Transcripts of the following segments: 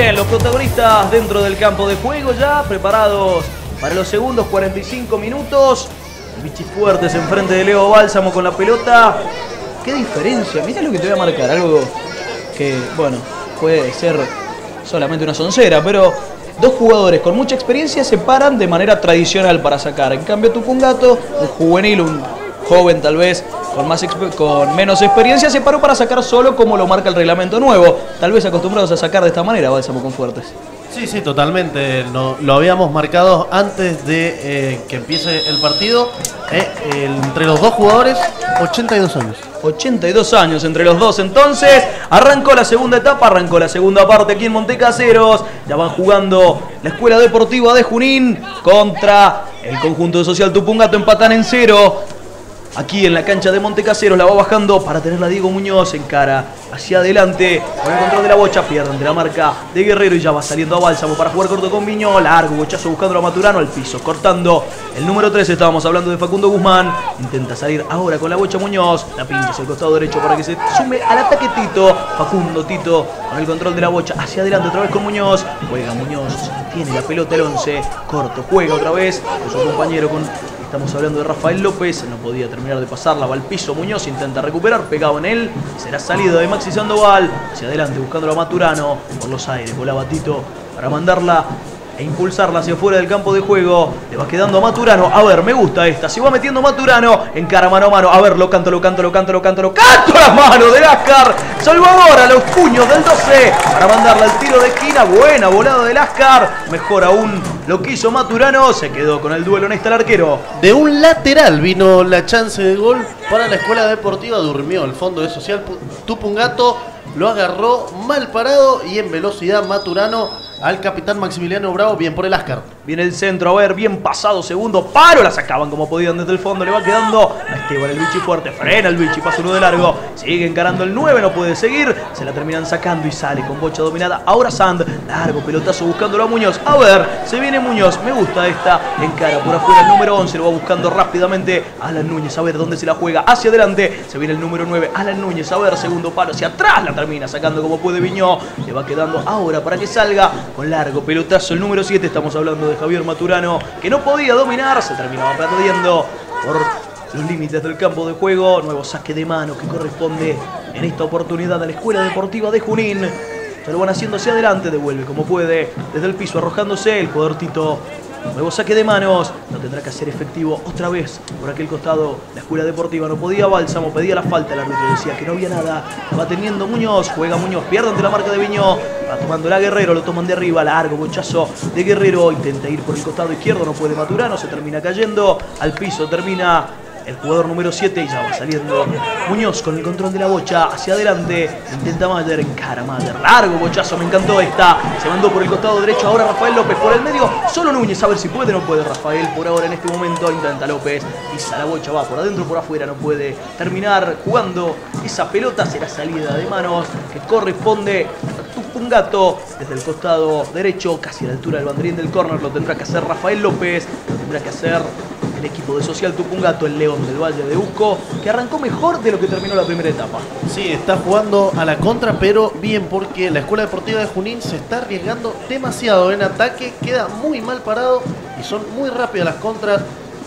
Bien, los protagonistas dentro del campo de juego ya preparados para los segundos 45 minutos. Vichy Fuertes enfrente de Leo Bálsamo con la pelota. ¿Qué diferencia? Mirá lo que te voy a marcar, algo que, bueno, puede ser solamente una soncera, pero dos jugadores con mucha experiencia se paran de manera tradicional para sacar. En cambio, Tupungato, un juvenil, un joven tal vez, con menos experiencia, se paró para sacar solo como lo marca el reglamento nuevo. Tal vez acostumbrados a sacar de esta manera, Bálsamo con Fuertes. Sí, totalmente. Lo habíamos marcado antes de que empiece el partido. Entre los dos jugadores, 82 años. 82 años entre los dos. Entonces, arrancó la segunda etapa, arrancó la segunda parte aquí en Montecaseros. Ya van jugando la Escuela Deportiva de Junín contra el conjunto de Social Tupungato. Empatan en 0. Aquí en la cancha de Montecaseros la va bajando para tenerla Diego Muñoz en cara hacia adelante con el control de la bocha, pierde ante la marca de Guerrero y ya va saliendo a Bálsamo para jugar corto con Viñó, largo bochazo buscando a Maturano al piso, cortando el número 13, estábamos hablando de Facundo Guzmán, intenta salir ahora con la bocha Muñoz, la pincha hacia el costado derecho para que se sume al ataque Tito, Facundo Tito con el control de la bocha hacia adelante otra vez con Muñoz, juega Muñoz, tiene la pelota el 11, corto, juega otra vez con su compañero Estamos hablando de Rafael López, no podía terminar de pasarla, va al piso Muñoz, intenta recuperar, pegado en él, será salida de Maxi Sandoval, hacia adelante buscándolo a Maturano, por los aires, volaba Tito para mandarla e impulsarla hacia afuera del campo de juego, le va quedando a Maturano, a ver, me gusta esta, se va metiendo Maturano, encara mano a mano, a ver, lo canto las manos de Lascar, Salvador a los puños del 12, para mandarla al tiro de esquina, buena volada de Lascar, mejor aún lo que hizo Maturano, se quedó con el duelo en el arquero. De un lateral vino la chance de gol para la Escuela Deportiva, durmió el fondo de Social Tupungato, lo agarró mal parado y en velocidad Maturano al capitán Maximiliano Bravo, bien por el Lascar. Viene el centro, a ver, bien pasado, segundo paro, la sacaban como podían desde el fondo, le va quedando a Esteban el Vichy Fuerte, frena el Vichy, pasa uno de largo, sigue encarando el 9, no puede seguir, se la terminan sacando y sale con bocha dominada, ahora Sand, largo pelotazo buscándolo a Muñoz, a ver, se viene Muñoz, me gusta esta, encara por afuera el número 11, lo va buscando rápidamente Alan Núñez, a ver dónde se la juega, hacia adelante, se viene el número 9, Alan Núñez, a ver, segundo palo, hacia atrás, la termina sacando como puede Viñó, le va quedando ahora para que salga, con largo pelotazo el número 7, estamos hablando de Javier Maturano, que no podía dominar, se terminaba perdiendo por los límites del campo de juego, nuevo saque de mano que corresponde en esta oportunidad a la Escuela Deportiva de Junín, se lo van haciendo hacia adelante, devuelve como puede, desde el piso arrojándose el jugador Tito. Nuevo saque de manos, lo tendrá que hacer efectivo otra vez por aquel costado. La Escuela Deportiva no podía, Bálsamo pedía la falta, el árbitro decía que no había nada. Va teniendo Muñoz, juega Muñoz, pierde ante la marca de Viñó, va tomando la Guerrero, lo toman de arriba, largo bochazo de Guerrero, intenta ir por el costado izquierdo, no puede Maturano, se termina cayendo al piso, termina el jugador número 7 y ya va saliendo Muñoz con el control de la bocha hacia adelante, intenta Mayer, encara Mayer, largo bochazo, me encantó esta, se mandó por el costado derecho, ahora Rafael López por el medio, solo Núñez, a ver si puede, no puede Rafael por ahora en este momento, intenta López, pisa la bocha, va por adentro, por afuera, no puede terminar jugando esa pelota, será salida de manos que corresponde a Tupungato desde el costado derecho, casi a la altura del banderín del córner, lo tendrá que hacer Rafael López, lo tendrá que hacer el equipo de Social Tupungato, el León del Valle de Uco, que arrancó mejor de lo que terminó la primera etapa. Sí, está jugando a la contra, pero bien, porque la Escuela Deportiva de Junín se está arriesgando demasiado en ataque, queda muy mal parado y son muy rápidas las contras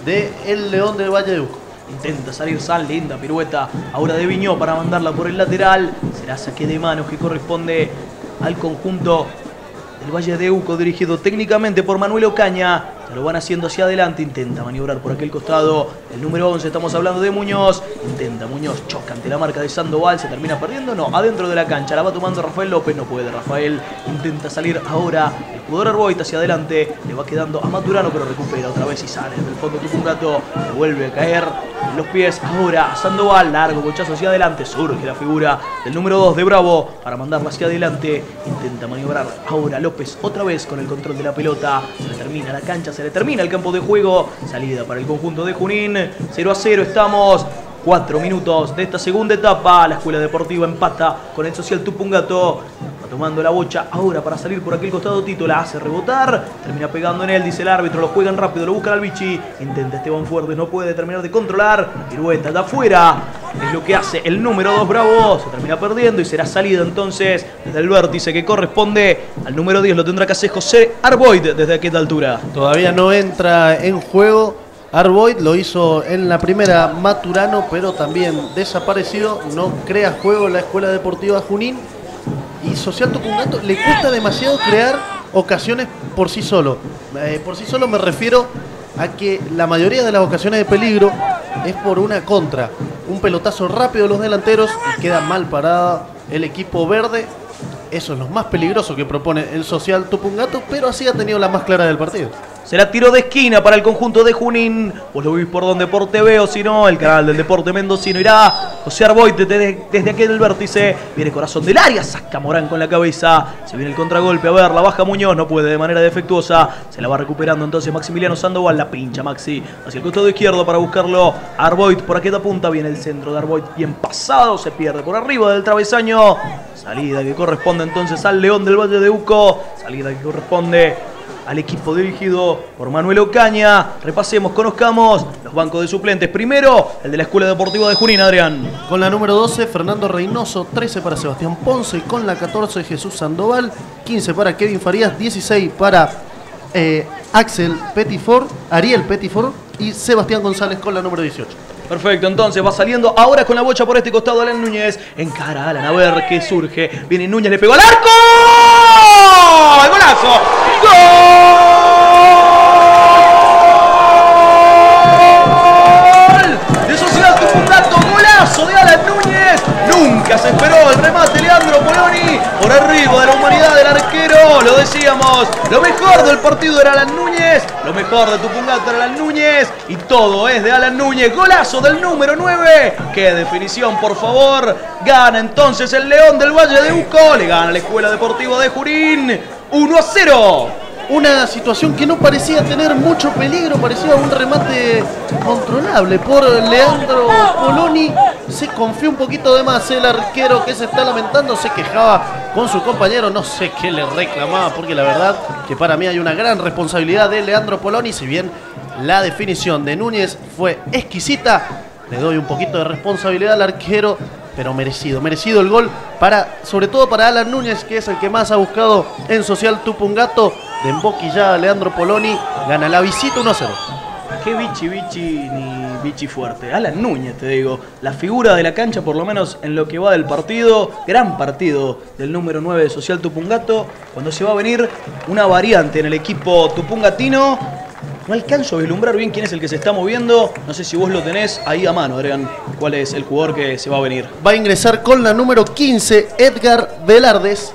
del León del Valle de Uco. Intenta salir San, linda pirueta ahora de Viñó para mandarla por el lateral, será saque de manos que corresponde al conjunto del Valle de Uco, dirigido técnicamente por Manuel Ocaña. Se lo van haciendo hacia adelante, intenta maniobrar por aquel costado el número 11, estamos hablando de Muñoz, intenta Muñoz, choca ante la marca de Sandoval, se termina perdiendo, no, adentro de la cancha, la va tomando Rafael López, no puede Rafael, intenta salir ahora el jugador Arboita hacia adelante, le va quedando a Maturano, pero recupera otra vez y sale desde el fondo Tupungato, le vuelve a caer en los pies, ahora a Sandoval, largo bochazo hacia adelante, surge la figura del número 2 de Bravo para mandarla hacia adelante, intenta maniobrar ahora López otra vez con el control de la pelota, se le termina la cancha, se le termina el campo de juego, salida para el conjunto de Junín, 0-0 estamos, 4 minutos de esta segunda etapa, la Escuela Deportiva empata con el Social Tupungato, va tomando la bocha ahora para salir por aquel costado Tito, la hace rebotar, termina pegando en él, dice el árbitro, lo juegan rápido, lo buscan al Vichy, intenta Esteban Fuertes, no puede terminar de controlar, pirueta de afuera, Es lo que hace el número 2 Bravo. Se termina perdiendo y será salida entonces desde el vértice que corresponde al número 10. Lo tendrá que hacer José Arboid desde aquella altura. Todavía no entra en juego. Arboid lo hizo en la primera Maturano, pero también desaparecido. No crea juego la Escuela Deportiva Junín. Y Social Tupungato le cuesta demasiado crear ocasiones por sí solo. Por sí solo me refiero a que la mayoría de las ocasiones de peligro es por una contra. Un pelotazo rápido de los delanteros y queda mal parada el equipo verde. Eso es lo más peligroso que propone el Social Tupungato, pero así ha tenido la más clara del partido. Será tiro de esquina para el conjunto de Junín. Vos lo vís por donde por TV o si no, el canal del Deporte Mendocino. Irá José Arboid desde aquel vértice. Viene corazón del área, saca Morán con la cabeza. Se viene el contragolpe, a ver, la baja Muñoz, no puede de manera defectuosa. Se la va recuperando entonces Maximiliano Sandoval. La pincha Maxi hacia el costado izquierdo para buscarlo. Arboid por aquella punta, viene el centro de Arboid bien pasado. Se pierde por arriba del travesaño. Salida que corresponde entonces al León del Valle de Uco. Salida que corresponde al equipo dirigido por Manuel Ocaña. Repasemos, conozcamos los bancos de suplentes. Primero, el de la Escuela Deportiva de Junín, Adrián. Con la número 12, Fernando Reynoso. 13 para Sebastián Ponce. Con la 14, Jesús Sandoval. 15 para Kevin Farías. 16 para Axel Pettiford, Ariel Pettiford. Y Sebastián González con la número 18. Perfecto, entonces va saliendo ahora con la bocha por este costado Alan Núñez. Encara a Alan, a ver qué surge. Viene Núñez, le pegó al arco. ¡El golazo! ¡Gol! De Sociedad Tupungato, golazo de Alan Núñez. Nunca se esperó el remate Leandro Poloni. Por arriba de la humanidad del arquero. Lo decíamos, lo mejor del partido era Alan Núñez. Lo mejor de Tupungato era Alan Núñez. Y todo es de Alan Núñez. Golazo del número 9. ¡Qué definición, por favor! Gana entonces el León del Valle de Uco. Le gana la Escuela Deportiva de Junín. 1-0. Una situación que no parecía tener mucho peligro, parecía un remate controlable por Leandro Poloni. Se confió un poquito de más el arquero, que se está lamentando, se quejaba con su compañero, no sé qué le reclamaba, porque la verdad que para mí hay una gran responsabilidad de Leandro Poloni. Si bien la definición de Núñez fue exquisita, le doy un poquito de responsabilidad al arquero, pero merecido el gol, sobre todo para Alan Núñez, que es el que más ha buscado en Social Tupungato. De emboquillada Leandro Poloni, gana la visita 1-0. Qué bichi ni bichi fuerte. Alan Núñez, te digo, la figura de la cancha, por lo menos en lo que va del partido. Gran partido del número 9 de Social Tupungato. Cuando se va a venir una variante en el equipo tupungatino. No alcanzo a vislumbrar bien quién es el que se está moviendo. No sé si vos lo tenés ahí a mano, Adrián. ¿Cuál es el jugador que se va a venir? Va a ingresar con la número 15, Edgar Velardes.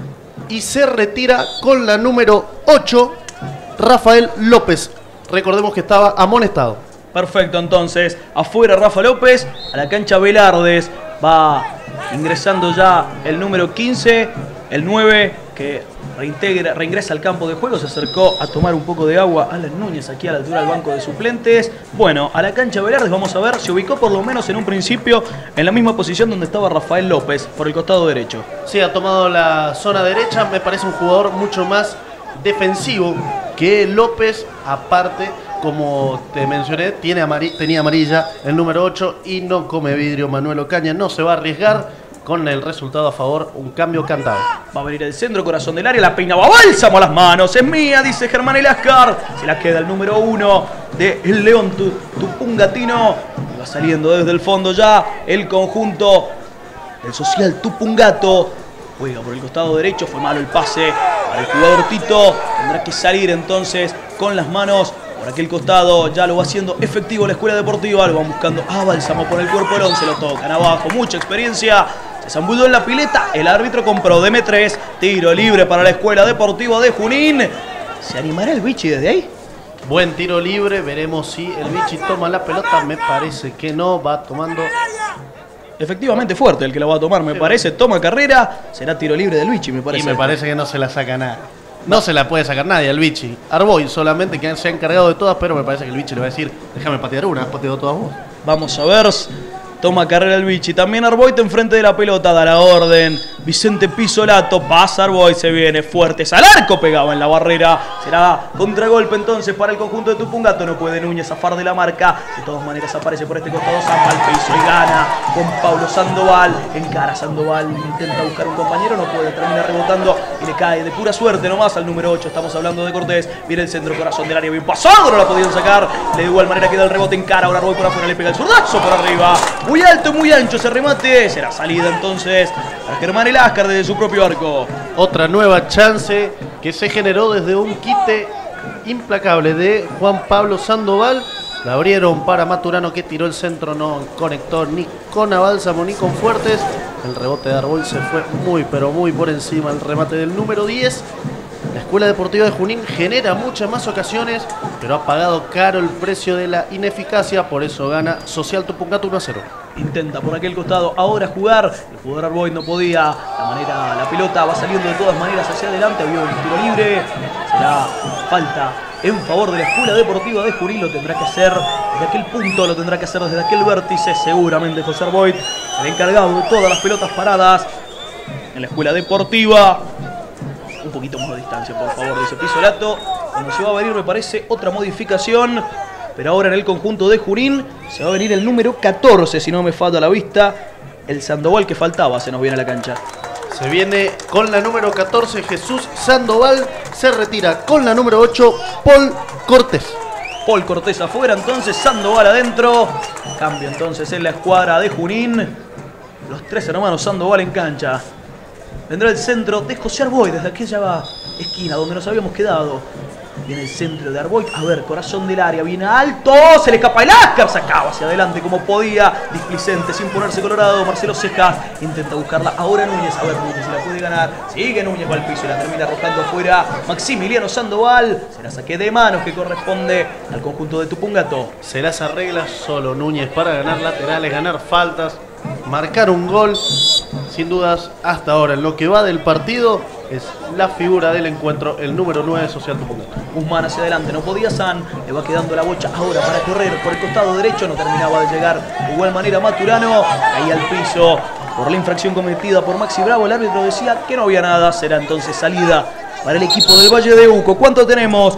Y se retira con la número 8, Rafael López. Recordemos que estaba amonestado. Perfecto, entonces. Afuera Rafa López, a la cancha Velardes. Va ingresando ya el número 15, el 9, que reingresa al campo de juego. Se acercó a tomar un poco de agua Alan Núñez aquí a la altura del banco de suplentes. Bueno, a la cancha Velardes vamos a ver. Se ubicó por lo menos en un principio en la misma posición donde estaba Rafael López, por el costado derecho. Sí, ha tomado la zona derecha. Me parece un jugador mucho más defensivo que López. Aparte, como te mencioné, tenía amarilla el número 8 y no come vidrio. Manuel Ocaña no se va a arriesgar. Con el resultado a favor, un cambio cantado. Va a venir el centro, corazón del área, la peinaba Bálsamo a las manos. Es mía, dice Germán Elascar. Se la queda el número 1 del León Tupungatino. Va saliendo desde el fondo ya el conjunto del Social Tupungato. Juega por el costado derecho, fue malo el pase para el jugador Tito. Tendrá que salir entonces con las manos por aquel costado. Ya lo va haciendo efectivo la Escuela Deportiva. Lo van buscando a Bálsamo por el cuerpo del 11. Lo tocan abajo, mucha experiencia. Se zambulló en la pileta. El árbitro compró DM3. Tiro libre para la Escuela Deportiva de Junín. ¿Se animará el Bichi desde ahí? Buen tiro libre. Veremos si el Bichi toma la pelota. Me parece que no. Va tomando. Efectivamente fuerte el que la va a tomar, me parece. Toma carrera. Será tiro libre del Bichi, me parece. Y me parece que no se la saca nada. No se la puede sacar nadie al Bichi. Arboy solamente, que se ha encargado de todas, pero me parece que el Bichi le va a decir: déjame patear una, has pateado todas vos. Vamos a ver. Toma carrera el Vichy. También Arboit enfrente de la pelota. Da la orden. Vicente Pisolato. Pasa Arboit. Se viene fuerte. Al arco pegaba en la barrera. Será contragolpe entonces para el conjunto de Tupungato. No puede Núñez zafar de la marca. De todas maneras aparece por este costado Zamba al piso y gana con Pablo Sandoval. Encara Sandoval. Intenta buscar un compañero. No puede. Termina rebotando y le cae de pura suerte nomás al número 8. Estamos hablando de Cortés. Viene el centro, corazón del área. Bien pasado. No la podían sacar. De igual manera queda el rebote. Encara. Ahora Arboit por afuera. Le pega el zurdazo por arriba. Muy alto y muy ancho ese remate. Será salida entonces a Germán Eláscar desde su propio arco. Otra nueva chance que se generó desde un quite implacable de Juan Pablo Sandoval. La abrieron para Maturano, que tiró el centro, no conectó ni con Abálsamo ni con Fuertes. El rebote de Arboit se fue muy pero muy por encima. El remate del número 10. La Escuela Deportiva de Junín genera muchas más ocasiones, pero ha pagado caro el precio de la ineficacia. Por eso gana Social Tupungato 1-0. Intenta por aquel costado ahora jugar. El jugador Arboit no podía. La pelota va saliendo de todas maneras hacia adelante. Había un tiro libre. Será falta en favor de la Escuela Deportiva de Junín. Lo tendrá que hacer desde aquel punto, lo tendrá que hacer desde aquel vértice. Seguramente José Arboit, el encargado de todas las pelotas paradas en la Escuela Deportiva. Un poquito más de distancia, por favor, dice Pisolato. Cuando se va a venir, me parece, otra modificación. Pero ahora en el conjunto de Junín se va a venir el número 14, si no me falta la vista. El Sandoval que faltaba se nos viene a la cancha. Se viene con la número 14 Jesús Sandoval. Se retira con la número 8 Paul Cortés. Paul Cortés afuera, entonces Sandoval adentro. Cambio entonces en la escuadra de Junín. Los tres hermanos Sandoval en cancha. Vendrá el centro de José Arboit desde aquella esquina donde nos habíamos quedado. Viene el centro de Arboit. A ver, corazón del área. Viene alto. Se le escapa el Eláscar. Sacaba hacia adelante como podía. Displicente sin ponerse colorado. Marcelo Cejas intenta buscarla. Ahora Núñez. A ver, Núñez se la puede ganar. Sigue Núñez va al piso y la termina arrojando afuera. Maximiliano Sandoval. Será saque de manos que corresponde al conjunto de Tupungato. Se las arregla solo Núñez para ganar laterales, ganar faltas, marcar un gol. Sin dudas, hasta ahora, en lo que va del partido, es la figura del encuentro, el número 9 de Social Tupungato. Guzmán hacia adelante, no podía San, le va quedando la bocha ahora para correr por el costado derecho, no terminaba de llegar de igual manera Maturano, ahí al piso por la infracción cometida por Maxi Bravo. El árbitro decía que no había nada, será entonces salida para el equipo del Valle de Uco. ¿Cuánto tenemos?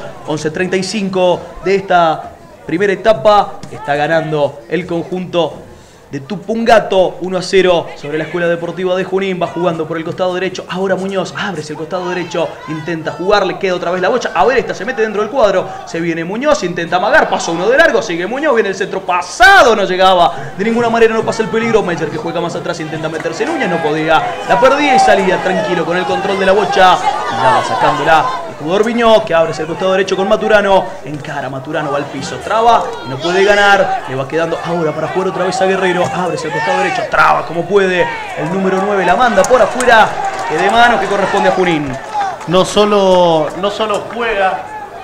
11:35 de esta primera etapa, está ganando el conjunto de Tupungato 1-0 sobre la Escuela Deportiva de Junín. Va jugando por el costado derecho. Ahora Muñoz abre el costado derecho. Intenta jugar. Le queda otra vez la bocha. A ver, esta se mete dentro del cuadro. Se viene Muñoz. Intenta amagar. Pasó uno de largo. Sigue Muñoz. Viene el centro pasado. No llegaba. De ninguna manera no pasa el peligro. Meyer que juega más atrás. Intenta meterse Núñez. No podía. La perdía y salía tranquilo con el control de la bocha. Ya va sacándola el jugador Viñó, que abre el costado derecho con Maturano. Encara Maturano. Va al piso. Traba y no puede ganar. Le va quedando ahora para jugar otra vez a Guerrero. Abre el costado derecho, traba como puede. El número 9 la manda por afuera. Que de mano que corresponde a Junín. No solo juega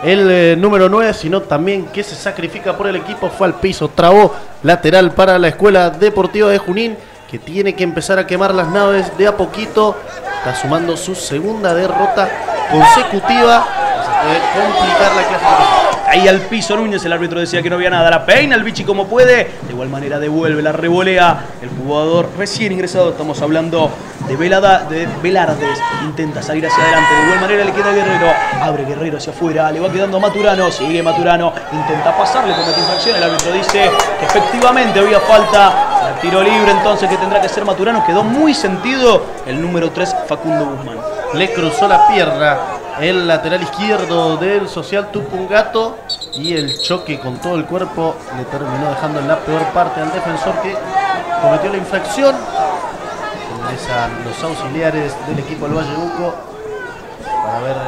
el número 9, sino también que se sacrifica por el equipo. Fue al piso, trabó lateral para la Escuela Deportiva de Junín, que tiene que empezar a quemar las naves de a poquito. Está sumando su segunda derrota consecutiva. Se puede complicar la clasificación. Ahí al piso Núñez, el árbitro decía que no había nada. La peina el Vichy como puede. De igual manera devuelve, la revolea el jugador recién ingresado. Estamos hablando de Velardes. Intenta salir hacia adelante. De igual manera le queda Guerrero. Abre Guerrero hacia afuera. Le va quedando Maturano. Sigue Maturano. Intenta pasarle con esta infracción. El árbitro dice que efectivamente había falta. El tiro libre entonces que tendrá que ser Maturano. Quedó muy sentido el número 3, Facundo Guzmán. Le cruzó la pierna el lateral izquierdo del Social Tupungato y el choque con todo el cuerpo le terminó dejando en la peor parte al defensor que cometió la infracción. Ingresan los auxiliares del equipo del Valle de Uco para ver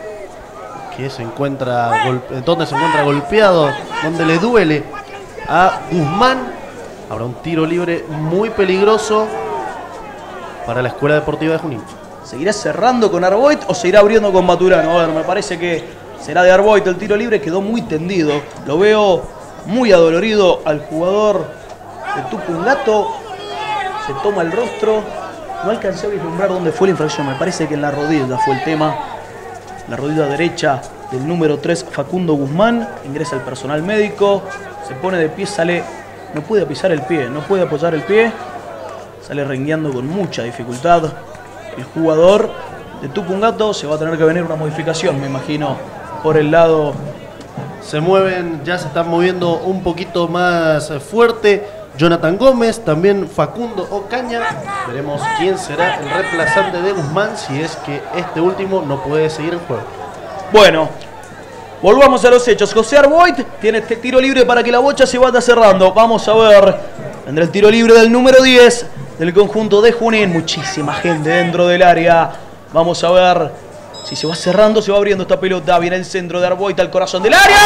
dónde se encuentra golpeado, dónde le duele a Guzmán. Habrá un tiro libre muy peligroso para la Escuela Deportiva de Junín. ¿Seguirá cerrando con Arboit o se irá abriendo con Maturano? Bueno, me parece que será de Arboit el tiro libre. Quedó muy tendido. Lo veo muy adolorido al jugador de Tupungato. Se toma el rostro. No alcancé a vislumbrar dónde fue la infracción. Me parece que en la rodilla fue el tema. La rodilla derecha del número 3, Facundo Guzmán. Ingresa el personal médico. Se pone de pie, sale no puede pisar el pie, no puede apoyar el pie. Sale rengueando con mucha dificultad el jugador de Tupungato. Se va a tener que venir una modificación, me imagino, por el lado. Se mueven, ya se están moviendo un poquito más fuerte Jonathan Gómez, también Facundo Ocaña. Veremos quién será el reemplazante de Guzmán si es que este último no puede seguir el juego. Bueno, volvamos a los hechos. José Arboit tiene este tiro libre para que la bocha se vaya cerrando. Vamos a ver. Vendrá el tiro libre del número 10 del conjunto de Junín. Muchísima gente dentro del área. Vamos a ver si se va cerrando, se va abriendo esta pelota. Viene el centro de Arboit al corazón del área.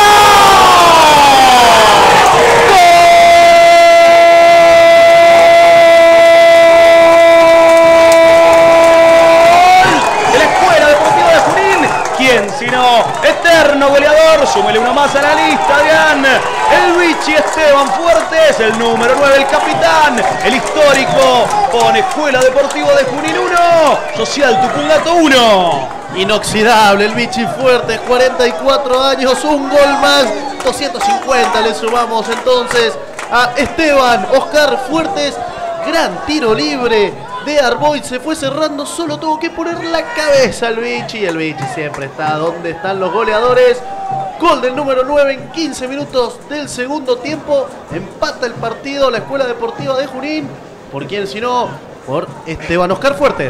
¡Gol! ¿Quién sino eterno goleador? Súmele uno más a la lista, Adrián. El Vichy Esteban Fuertes, el número 9, el capitán, el histórico. Pone Escuela Deportiva de Junín 1, Social Tupungato 1. Inoxidable el Vichy Fuertes, 44 años, un gol más, 250 le sumamos entonces a Esteban Oscar Fuertes. Gran tiro libre de Arboit, se fue cerrando, solo tuvo que poner la cabeza al Vichy. Y el Vichy siempre está donde están los goleadores. Gol del número 9 en 15 minutos del segundo tiempo. Empata el partido la Escuela Deportiva de Junín. ¿Por quién sino? Por Esteban Oscar Fuertes.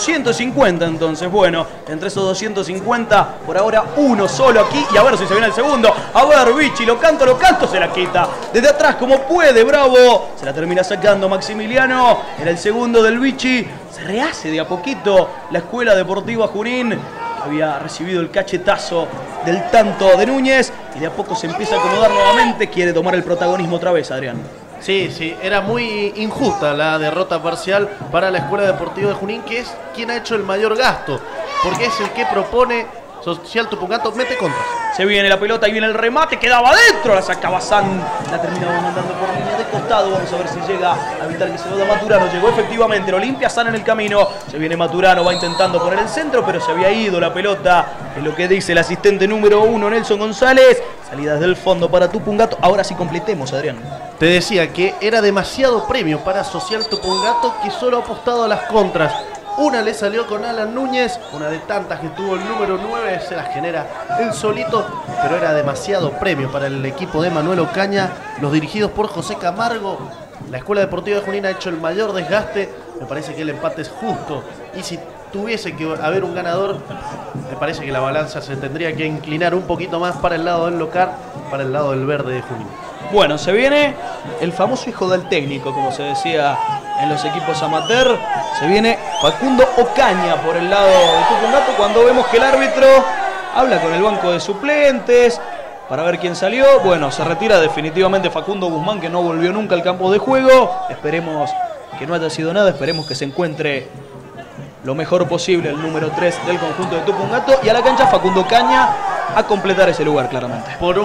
250 entonces, bueno, entre esos 250, por ahora uno solo aquí. Y a ver si se viene el segundo. A ver, Vichy, lo canto, se la quita. Desde atrás como puede, bravo. Se la termina sacando Maximiliano. Era el segundo del Vichy. Se rehace de a poquito la Escuela Deportiva Junín. Había recibido el cachetazo del tanto de Núñez. Y de a poco se empieza a acomodar nuevamente. Quiere tomar el protagonismo otra vez, Adrián. Sí, era muy injusta la derrota parcial para la Escuela Deportiva de Junín, que es quien ha hecho el mayor gasto, porque es el que propone. Social Tupungato mete contra. Se viene la pelota y viene el remate, quedaba adentro, la sacaba San, la terminaba mandando por línea de costado. Vamos a ver si llega a evitar que se vaya Maturano. Llegó efectivamente, lo limpia San en el camino. Se viene Maturano, va intentando poner el centro, pero se había ido la pelota. Es lo que dice el asistente número 1, Nelson González. Salidas del fondo para Tupungato. Ahora sí completemos, Adrián. Te decía que era demasiado premio para Social Tupungato, que solo ha apostado a las contras. Una le salió con Alan Núñez, una de tantas que tuvo el número 9, se las genera él solito, pero era demasiado premio para el equipo de Manuel Ocaña, los dirigidos por José Camargo. La Escuela Deportiva de Junín ha hecho el mayor desgaste, me parece que el empate es justo, y si tuviese que haber un ganador, me parece que la balanza se tendría que inclinar un poquito más para el lado del local, para el lado del verde de Junín. Bueno, se viene el famoso hijo del técnico, como se decía en los equipos amateur. Se viene Facundo Ocaña por el lado de Tupungato, cuando vemos que el árbitro habla con el banco de suplentes para ver quién salió. Bueno, se retira definitivamente Facundo Guzmán, que no volvió nunca al campo de juego. Esperemos que no haya sido nada, esperemos que se encuentre lo mejor posible el número 3 del conjunto de Tupungato. Y a la cancha Facundo Ocaña a completar ese lugar, claramente. Por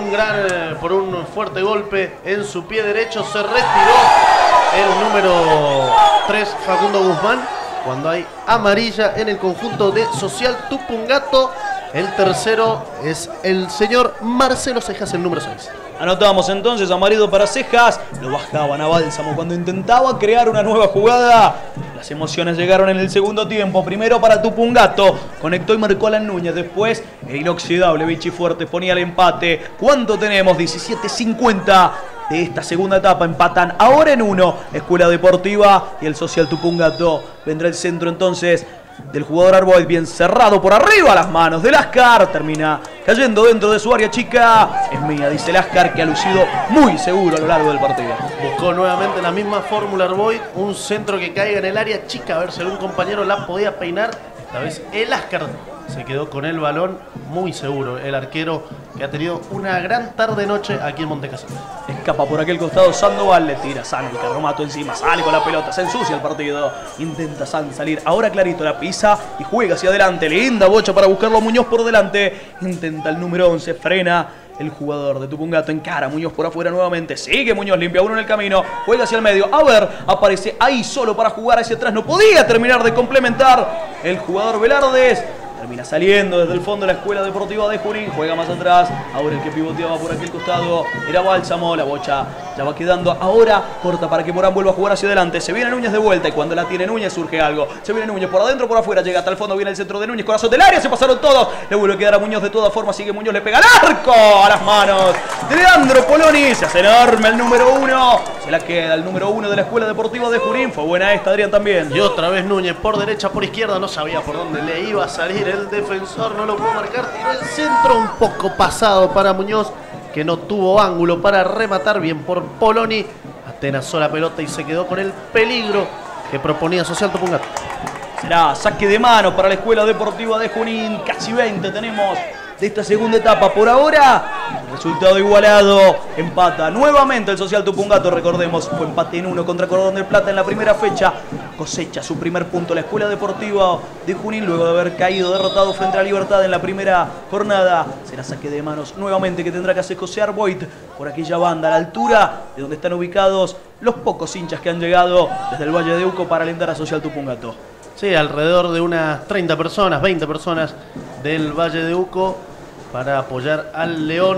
un fuerte golpe en su pie derecho se retiró el número 3, Facundo Guzmán, cuando hay amarilla en el conjunto de Social Tupungato. El tercero es el señor Marcelo Cejas, el número 6. Anotamos entonces amarillo para Cejas. Lo bajaban a Bálsamo cuando intentaba crear una nueva jugada. Las emociones llegaron en el segundo tiempo. Primero para Tupungato. Conectó y marcó a Alan Núñez. Después el inoxidable Vichy Fuertes ponía el empate. ¿Cuánto tenemos? 17:50 de esta segunda etapa. Empatan ahora en 1. Escuela Deportiva y el Social Tupungato. Vendrá el centro entonces del jugador Arboit, bien cerrado por arriba, las manos de Lascar, termina cayendo dentro de su área chica. Es mía, dice Lascar, que ha lucido muy seguro a lo largo del partido. Buscó nuevamente la misma fórmula Arboit, un centro que caiga en el área chica, a ver si algún compañero la podía peinar. Esta vez el Lascar se quedó con el balón muy seguro, el arquero que ha tenido una gran tarde-noche aquí en Montecasino. Escapa por aquel costado Sandoval, le tira San el carromato encima, sale con la pelota, se ensucia el partido, intenta San salir, ahora clarito la pisa y juega hacia adelante, linda bocha para buscarlo a Muñoz por delante, intenta el número 11, frena el jugador de Tupungato, encara a Muñoz por afuera nuevamente, sigue Muñoz, limpia uno en el camino, juega hacia el medio, a ver, aparece ahí solo para jugar hacia atrás, no podía terminar de complementar el jugador Velardes. termina saliendo desde el fondo de la Escuela Deportiva de Junín, juega más atrás, ahora el que pivoteaba por aquel costado era Bálsamo, la bocha ya va quedando ahora corta para que Morán vuelva a jugar hacia adelante, se viene Núñez de vuelta y cuando la tiene Núñez surge algo, se viene Núñez por adentro, por afuera, llega hasta el fondo, viene el centro de Núñez, corazón del área, se pasaron todos, le vuelve a quedar a Muñoz de todas formas, sigue Muñoz, le pega al arco, a las manos de Leandro Poloni, se hace enorme el número 1, se la queda el número 1 de la Escuela Deportiva de Junín, fue buena esta, Adrián, también. Y otra vez Núñez por derecha, por izquierda, no sabía por dónde le iba a salir el defensor, no lo pudo marcar, tiró el centro un poco pasado para Muñoz, que no tuvo ángulo para rematar, bien por Poloni, atenazó la pelota y se quedó con el peligro que proponía Social Tupungato. Será saque de mano para la Escuela Deportiva de Junín, casi 20 tenemos de esta segunda etapa. Por ahora, resultado igualado, empata nuevamente el Social Tupungato, recordemos, fue empate en 1 contra Cordón del Plata en la primera fecha, cosecha su primer punto la Escuela Deportiva de Junín, luego de haber caído derrotado frente a Libertad en la primera jornada. Será saque de manos nuevamente que tendrá que hacer José Arboit por aquella banda, a la altura de donde están ubicados los pocos hinchas que han llegado desde el Valle de Uco para alentar a Social Tupungato. Sí, alrededor de unas 30 personas, 20 personas del Valle de Uco para apoyar al León.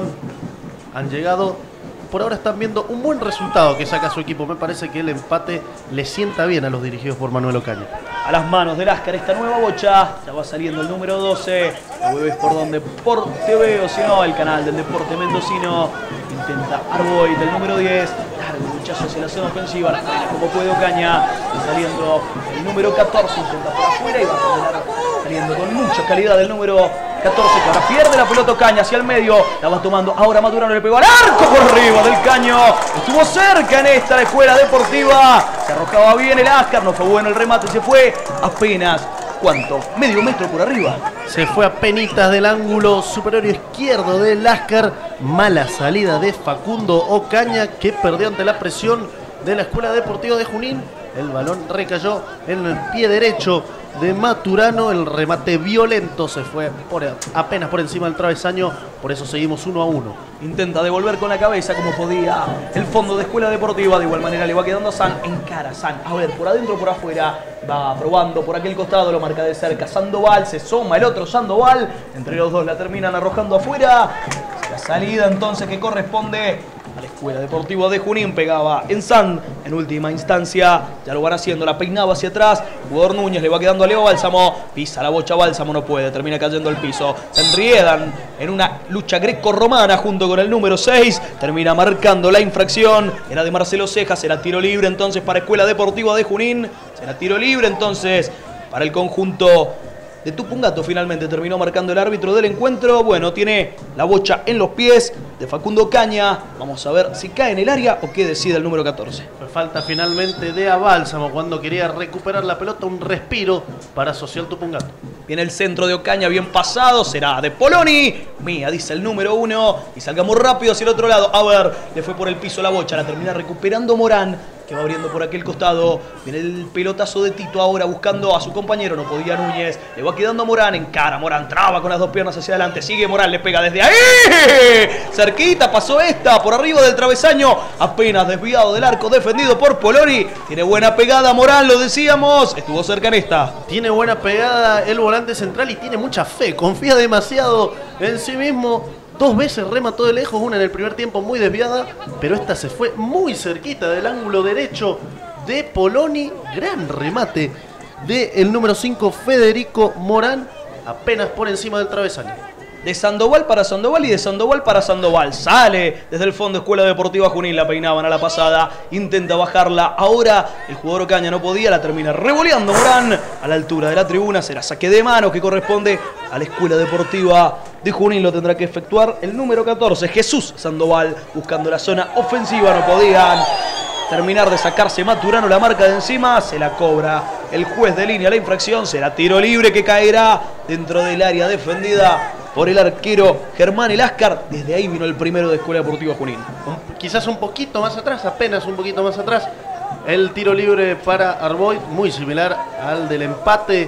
Han llegado, por ahora están viendo un buen resultado que saca su equipo. Me parece que el empate le sienta bien a los dirigidos por Manuel Ocaña. A las manos del Ascar esta nueva bocha, ya va saliendo el número 12, la ves por donde, por TV o si no, el canal del Deporte Mendocino. Intenta Arboit, el número 10, largo luchazo hacia la zona ofensiva, la frena como puede Ocaña, saliendo el número 14, intenta por afuera y va a saliendo con mucha calidad el número 14, que ahora pierde la pelota Ocaña hacia el medio, la va tomando ahora Maturano, le pegó al arco por arriba del caño, estuvo cerca en esta la Escuela Deportiva, se arrojaba bien el Ascar, no fue bueno el remate, se fue apenas, ¿cuánto? Medio metro por arriba. Se fue a penitas del ángulo superior izquierdo del Ascar, mala salida de Facundo Ocaña que perdió ante la presión de la Escuela Deportiva de Junín. El balón recayó en el pie derecho de Maturano, el remate violento se fue apenas por encima del travesaño, por eso seguimos 1-1. Intenta devolver con la cabeza como podía el fondo de Escuela Deportiva, de igual manera le va quedando a San, encara San, a ver, por adentro, por afuera, va probando por aquel costado, lo marca de cerca Sandoval, se soma el otro Sandoval, entre los dos la terminan arrojando afuera, la salida entonces que corresponde a la Escuela Deportiva de Junín, pegaba en San, en última instancia, ya lo van haciendo, la peinaba hacia atrás, jugador Núñez, le va quedando a Leo Bálsamo, pisa la bocha Bálsamo, no puede, termina cayendo al piso, se enriedan en una lucha greco-romana junto con el número 6, termina marcando la infracción, era de Marcelo Cejas, será tiro libre entonces para Escuela Deportiva de Junín, será tiro libre entonces para el conjunto de Tupungato. Finalmente terminó marcando el árbitro del encuentro. Bueno, tiene la bocha en los pies de Facundo Ocaña. Vamos a ver si cae en el área o qué decide el número 14. Falta finalmente de Bálsamo cuando quería recuperar la pelota, un respiro para Social Tupungato. Viene el centro de Ocaña, bien pasado, será de Poloni. Mía, dice el número 1. Y salgamos rápido hacia el otro lado. A ver, le fue por el piso la bocha, la termina recuperando Morán, que va abriendo por aquel costado. Viene el pelotazo de Tito ahora buscando a su compañero, no podía Núñez, le va quedando Morán, encara, Morán traba con las dos piernas hacia adelante, sigue Morán, le pega desde ahí, cerquita, pasó esta, por arriba del travesaño, apenas desviado del arco, defendido por Poloni, tiene buena pegada Morán, lo decíamos, estuvo cerca en esta. Tiene buena pegada el volante central y tiene mucha fe, confía demasiado en sí mismo. Dos veces remató de lejos, una en el primer tiempo muy desviada, pero esta se fue muy cerquita del ángulo derecho de Poloni. Gran remate del número 5, Federico Morán, apenas por encima del travesaño. De Sandoval para Sandoval y de Sandoval para Sandoval. Sale desde el fondo Escuela Deportiva Junín, la peinaban a la pasada, intenta bajarla. Ahora el jugador Ocaña no podía, la termina revoleando Morán a la altura de la tribuna. Será saque de mano que corresponde a la Escuela Deportiva de Junín. Lo tendrá que efectuar el número 14, Jesús Sandoval, buscando la zona ofensiva. No podían terminar de sacarse Maturano la marca de encima, se la cobra el juez de línea la infracción, será tiro libre que caerá dentro del área defendida por el arquero Germán El Ascar. Desde ahí vino el primero de Escuela Deportiva Junín. Quizás un poquito más atrás, apenas un poquito más atrás, el tiro libre para Arboit, muy similar al del empate.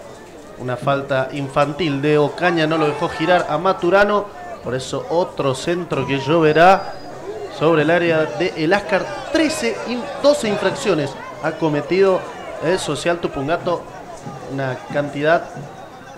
Una falta infantil de Ocaña, no lo dejó girar a Maturano, por eso otro centro que lloverá sobre el área de El Ascar. 12 infracciones ha cometido el Social Tupungato, una cantidad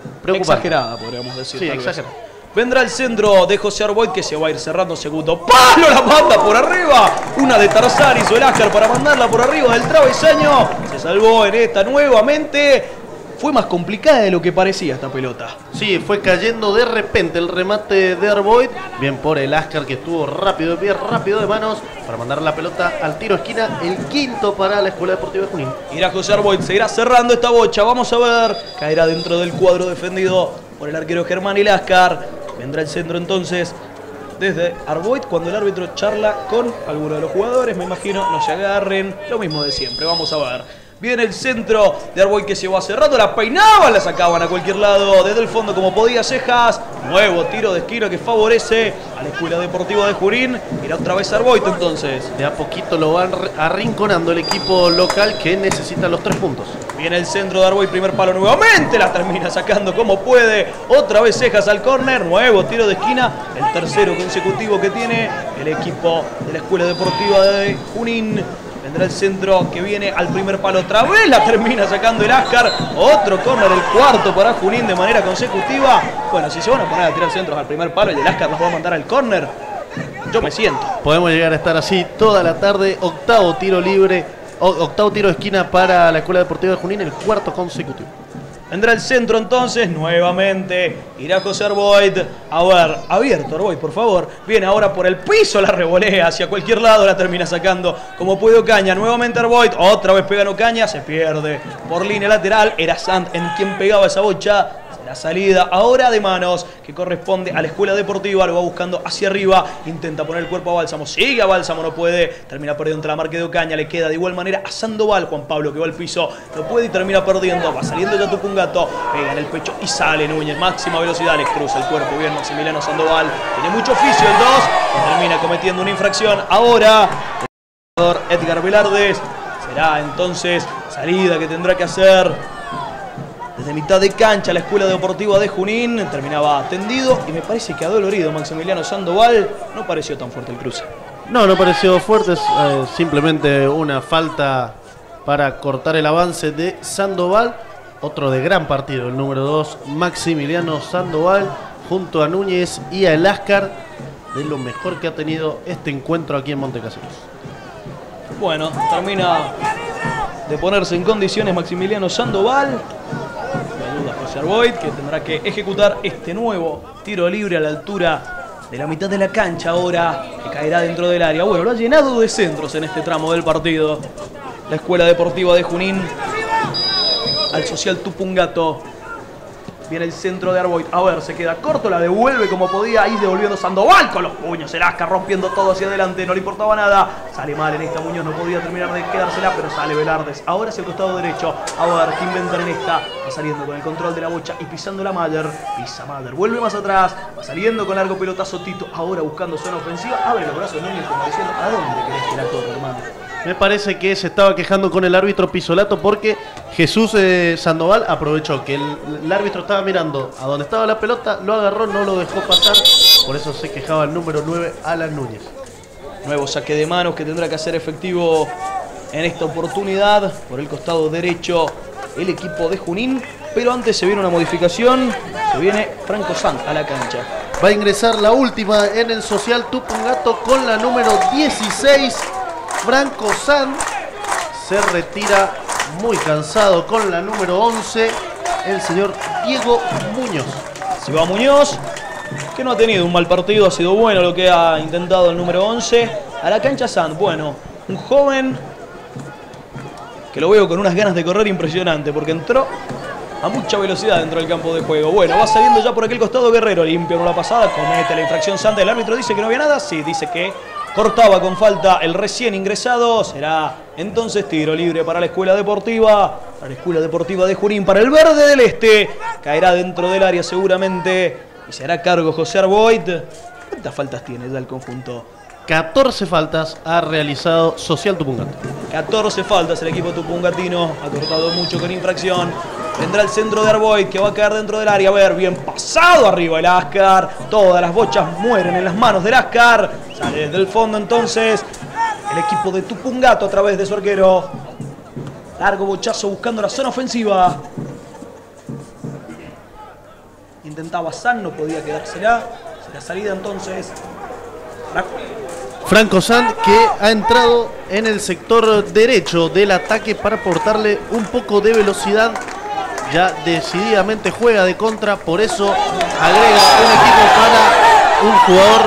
exagerada, podríamos decir. Sí, exagerada. Vendrá el centro de José Arboit, que se va a ir cerrando segundo palo, la manda por arriba. Una de Tarzán hizo el Ascar para mandarla por arriba del travesaño. Se salvó en esta nuevamente. Fue más complicada de lo que parecía esta pelota. Sí, fue cayendo de repente el remate de Arboit. Bien por el Ascar, que estuvo rápido de pie, rápido de manos, para mandar la pelota al tiro esquina. El quinto para la Escuela Deportiva de Junín. Irá José Arboit, seguirá cerrando esta bocha. Vamos a ver. Caerá dentro del cuadro defendido por el arquero Germán el Ascar. Vendrá el centro entonces desde Arboit cuando el árbitro charla con alguno de los jugadores. Me imagino, no se agarren. Lo mismo de siempre. Vamos a ver. Viene el centro de Arboit que se va cerrando, la peinaban, la sacaban a cualquier lado, desde el fondo como podía Cejas. Nuevo tiro de esquina que favorece a la Escuela Deportiva de Junín. Irá otra vez Arboit entonces. De a poquito lo van arrinconando el equipo local que necesita los 3 puntos. Viene el centro de Arboit, primer palo nuevamente, la termina sacando como puede. Otra vez Cejas al córner, nuevo tiro de esquina, el tercero consecutivo que tiene el equipo de la Escuela Deportiva de Junín. Vendrá el centro que viene al primer palo otra vez, la termina sacando el Ascar. Otro córner, el cuarto para Junín de manera consecutiva. Bueno, si se van a poner a tirar centros al primer palo y el Ascar los va a mandar al córner, yo me siento. Podemos llegar a estar así toda la tarde. Octavo tiro libre, octavo tiro de esquina para la Escuela Deportiva de Junín, el cuarto consecutivo. Vendrá el centro entonces, nuevamente irá José Arboit. A ver, abierto Arboit, por favor. Viene ahora por el piso, la revolea hacia cualquier lado, la termina sacando como puede Ocaña. Nuevamente Arboit, otra vez pega en Ocaña, se pierde por línea lateral. Era Sant en quien pegaba esa bocha. La salida ahora de manos que corresponde a la Escuela Deportiva, lo va buscando hacia arriba, intenta poner el cuerpo a Bálsamo, sigue a Bálsamo, no puede, termina perdiendo entre la marca de Ocaña, le queda de igual manera a Sandoval, Juan Pablo que va al piso, no puede y termina perdiendo, va saliendo ya Tupungato, pega en el pecho y sale Núñez, máxima velocidad, le cruza el cuerpo bien Maximiliano Sandoval, tiene mucho oficio el 2, termina cometiendo una infracción, ahora el jugador Edgar Velardes, será entonces salida que tendrá que hacer desde mitad de cancha la Escuela Deportiva de Junín. Terminaba tendido y me parece que adolorido Maximiliano Sandoval. No pareció tan fuerte el cruce. No pareció fuerte, es simplemente una falta para cortar el avance de Sandoval. Otro de gran partido, el número 2, Maximiliano Sandoval, junto a Núñez y a el Ascar, de lo mejor que ha tenido este encuentro aquí en Montecaseros. Bueno, termina de ponerse en condiciones Maximiliano Sandoval. José Arboit, que tendrá que ejecutar este nuevo tiro libre a la altura de la mitad de la cancha ahora, que caerá dentro del área. Bueno, lo ha llenado de centros en este tramo del partido. La Escuela Deportiva de Junín al Social Tupungato. Viene el centro de Arboit. A ver, se queda corto, la devuelve como podía. Ahí devolviendo Sandoval con los puños. El Ascar rompiendo todo hacia adelante. No le importaba nada. Sale mal en esta Muñoz. No podía terminar de quedársela, pero sale Velardes. Ahora hacia el costado derecho. A ver, ¿qué inventan en esta? Va saliendo con el control de la bocha y pisando la Mader. Pisa Mader. Vuelve más atrás. Va saliendo con largo pelotazo Tito. Ahora buscando zona ofensiva. Abre los brazos Núñez como diciendo, ¿a dónde querés que la corra, hermano? Me parece que se estaba quejando con el árbitro Pisolato porque Jesús Sandoval aprovechó que el árbitro estaba mirando a donde estaba la pelota, lo agarró, no lo dejó pasar, por eso se quejaba el número 9, Alan Núñez. Nuevo saque de manos que tendrá que hacer efectivo en esta oportunidad por el costado derecho el equipo de Junín, pero antes se viene una modificación, se viene Franco Sant a la cancha. Va a ingresar la última en el Social Tupungato con la número 16. Franco Sant se retira muy cansado con la número 11, el señor Diego Muñoz. Se va Muñoz, que no ha tenido un mal partido, ha sido bueno lo que ha intentado el número 11. A la cancha Sant, bueno, un joven que lo veo con unas ganas de correr impresionante porque entró a mucha velocidad dentro del campo de juego. Bueno, va saliendo ya por aquel costado Guerrero, limpia una pasada, comete la infracción Sant. El árbitro dice que no había nada, sí, dice que cortaba con falta el recién ingresado. Será entonces tiro libre para la Escuela Deportiva. Para la Escuela Deportiva de Junín. Para el Verde del Este. Caerá dentro del área seguramente. Y se hará cargo José Arboit. ¿Cuántas faltas tiene ya el conjunto? 14 faltas ha realizado Social Tupungato. 14 faltas el equipo tupungatino. Ha cortado mucho con infracción. Vendrá el centro de Arboit que va a caer dentro del área. A ver, bien pasado arriba el Ascar. Todas las bochas mueren en las manos del Ascar. Sale desde el fondo entonces el equipo de Tupungato a través de su arquero. Largo bochazo buscando la zona ofensiva. intentaba San, no podía quedársela. La salida entonces. Franco Sand, que ha entrado en el sector derecho del ataque para aportarle un poco de velocidad. Ya decididamente juega de contra, por eso agrega un equipo para un jugador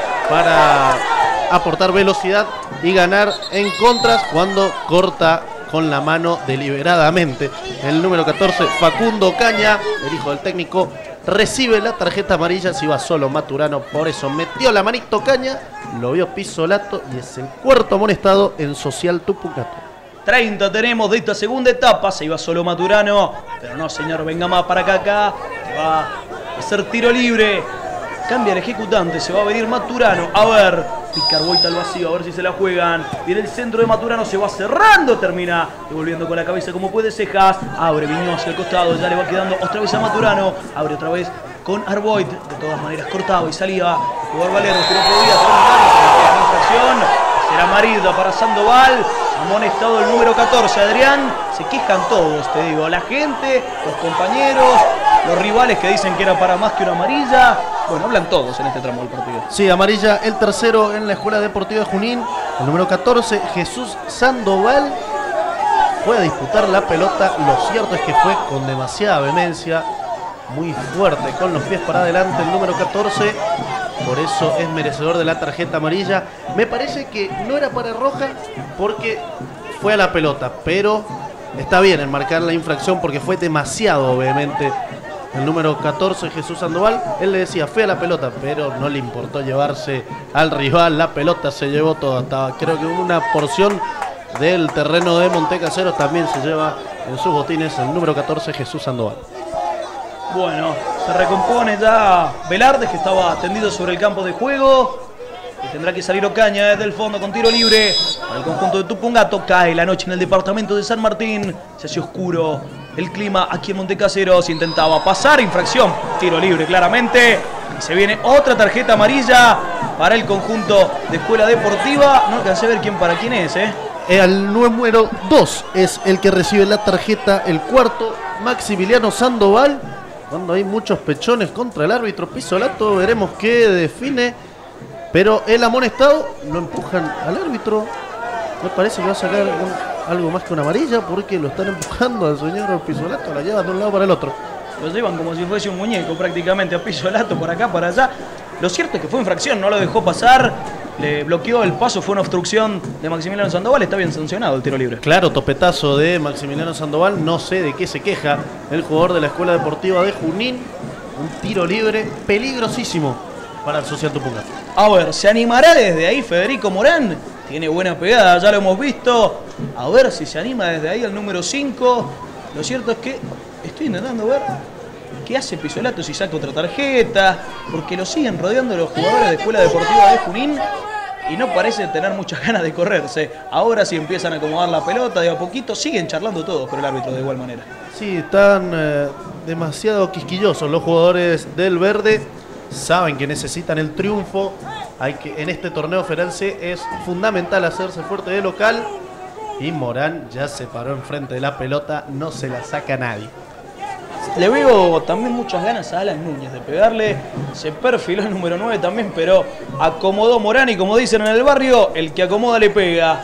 para aportar velocidad y ganar en contras cuando corta con la mano deliberadamente. El número 14, Facundo Caña, el hijo del técnico, recibe la tarjeta amarilla. Si va solo Maturano, por eso metió la manito Caña, lo vio Pisolato y es el cuarto amonestado en Social Tupungato. 30 tenemos de esta segunda etapa, se iba solo Maturano, pero no señor, venga más para acá, que va a hacer tiro libre. Cambia el ejecutante, se va a venir Maturano. A ver, Picarboita al vacío, a ver si se la juegan. Viene el centro de Maturano, se va cerrando, termina devolviendo con la cabeza como puede Cejas. Abre Viñó hacia el costado, ya le va quedando otra vez a Maturano. Abre otra vez con Arboit, de todas maneras cortaba y salía a jugar Valero, que no podía terminar. Infracción, será amarilla para Sandoval. Amonestado el número 14, Adrián. Se quejan todos, te digo, la gente, los compañeros, los rivales que dicen que era para más que una amarilla. Bueno, hablan todos en este tramo del partido. Sí, amarilla el tercero en la Escuela Deportiva de Junín. El número 14, Jesús Sandoval, fue a disputar la pelota. Lo cierto es que fue con demasiada vehemencia, muy fuerte, con los pies para adelante el número 14. Por eso es merecedor de la tarjeta amarilla. Me parece que no era para roja porque fue a la pelota, pero está bien en marcar la infracción porque fue demasiado vehemente. El número 14, Jesús Sandoval, él le decía, fue a la pelota, pero no le importó llevarse al rival. La pelota se llevó toda. Estaba, creo que una porción del terreno de Montecaseros también se lleva en sus botines el número 14, Jesús Sandoval. Bueno, se recompone ya Velarde, que estaba tendido sobre el campo de juego. Y tendrá que salir Ocaña desde el fondo con tiro libre para el conjunto de Tupungato. Cae la noche en el departamento de San Martín. Se hace oscuro el clima aquí en Montecaseros. Intentaba pasar, infracción, tiro libre claramente. Y se viene otra tarjeta amarilla para el conjunto de Escuela Deportiva. No alcancé a ver quién para quién es, El número 2 es el que recibe la tarjeta, el cuarto, Maximiliano Sandoval. Cuando hay muchos pechones contra el árbitro Pisolato, veremos qué define. Pero el amonestado lo empujan al árbitro. Me parece que va a sacar algo más que una amarilla porque lo están empujando al señor Pisolato, la llevan de un lado para el otro. Lo llevan como si fuese un muñeco prácticamente a Pisolato, por acá, para allá. Lo cierto es que fue infracción, no lo dejó pasar. Le bloqueó el paso, fue una obstrucción de Maximiliano Sandoval. Está bien sancionado el tiro libre. Claro, topetazo de Maximiliano Sandoval. No sé de qué se queja el jugador de la Escuela Deportiva de Junín. Un tiro libre peligrosísimo para el Social Tupungato. A ver, ¿se animará desde ahí Federico Morán? Tiene buena pegada, ya lo hemos visto. A ver si se anima desde ahí el número 5. Lo cierto es que estoy intentando ver qué hace Pisolato, si saca otra tarjeta, porque lo siguen rodeando los jugadores de Escuela Deportiva de Junín y no parece tener muchas ganas de correrse. Ahora sí empiezan a acomodar la pelota, de a poquito siguen charlando todos con el árbitro de igual manera. Sí, están demasiado quisquillosos los jugadores del verde. Saben que necesitan el triunfo. En este torneo federal C es fundamental hacerse fuerte de local. Y Morán ya se paró enfrente de la pelota, no se la saca a nadie. Le veo también muchas ganas a Alan Núñez de pegarle. Se perfiló el número 9 también, pero acomodó Morán y como dicen en el barrio, el que acomoda le pega.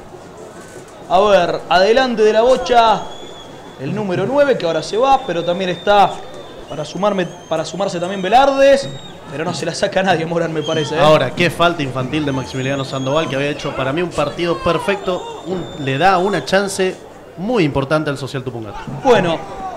A ver, adelante de la bocha el número 9 que ahora se va, pero también está para sumarse también Velardes. Pero no se la saca a nadie Morán, me parece. Ahora, qué falta infantil de Maximiliano Sandoval, que había hecho para mí un partido perfecto. Le da una chance muy importante al Social Tupungato. Bueno,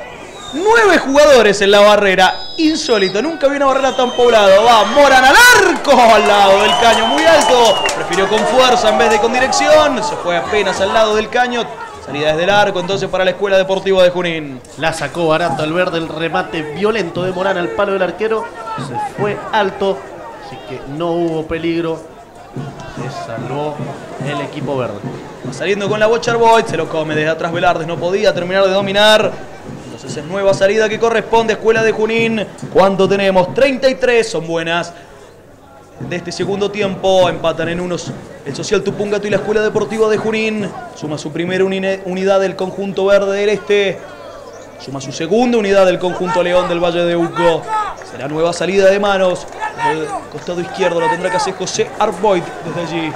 9 jugadores en la barrera. Insólito, nunca vi una barrera tan poblada. Va Morán al arco, al lado del caño, muy alto. Prefirió con fuerza en vez de con dirección. Se fue apenas al lado del caño. Salida desde el arco entonces para la Escuela Deportiva de Junín. La sacó barato al verde, el remate violento de Morán al palo del arquero. Se fue alto, así que no hubo peligro. Se salvó el equipo verde. Va saliendo con la bocha Arboit, se lo come desde atrás Velardes, no podía terminar de dominar. Entonces es nueva salida que corresponde a Escuela de Junín. ¿Cuánto tenemos? 33, son buenas. De este segundo tiempo empatan en unos el Social Tupungato y la Escuela Deportiva de Junín. Suma su primera unidad del conjunto verde del este. Suma su segunda unidad del conjunto León del Valle de Uco. Será nueva salida de manos. Del costado izquierdo lo tendrá que hacer José Arboid desde allí.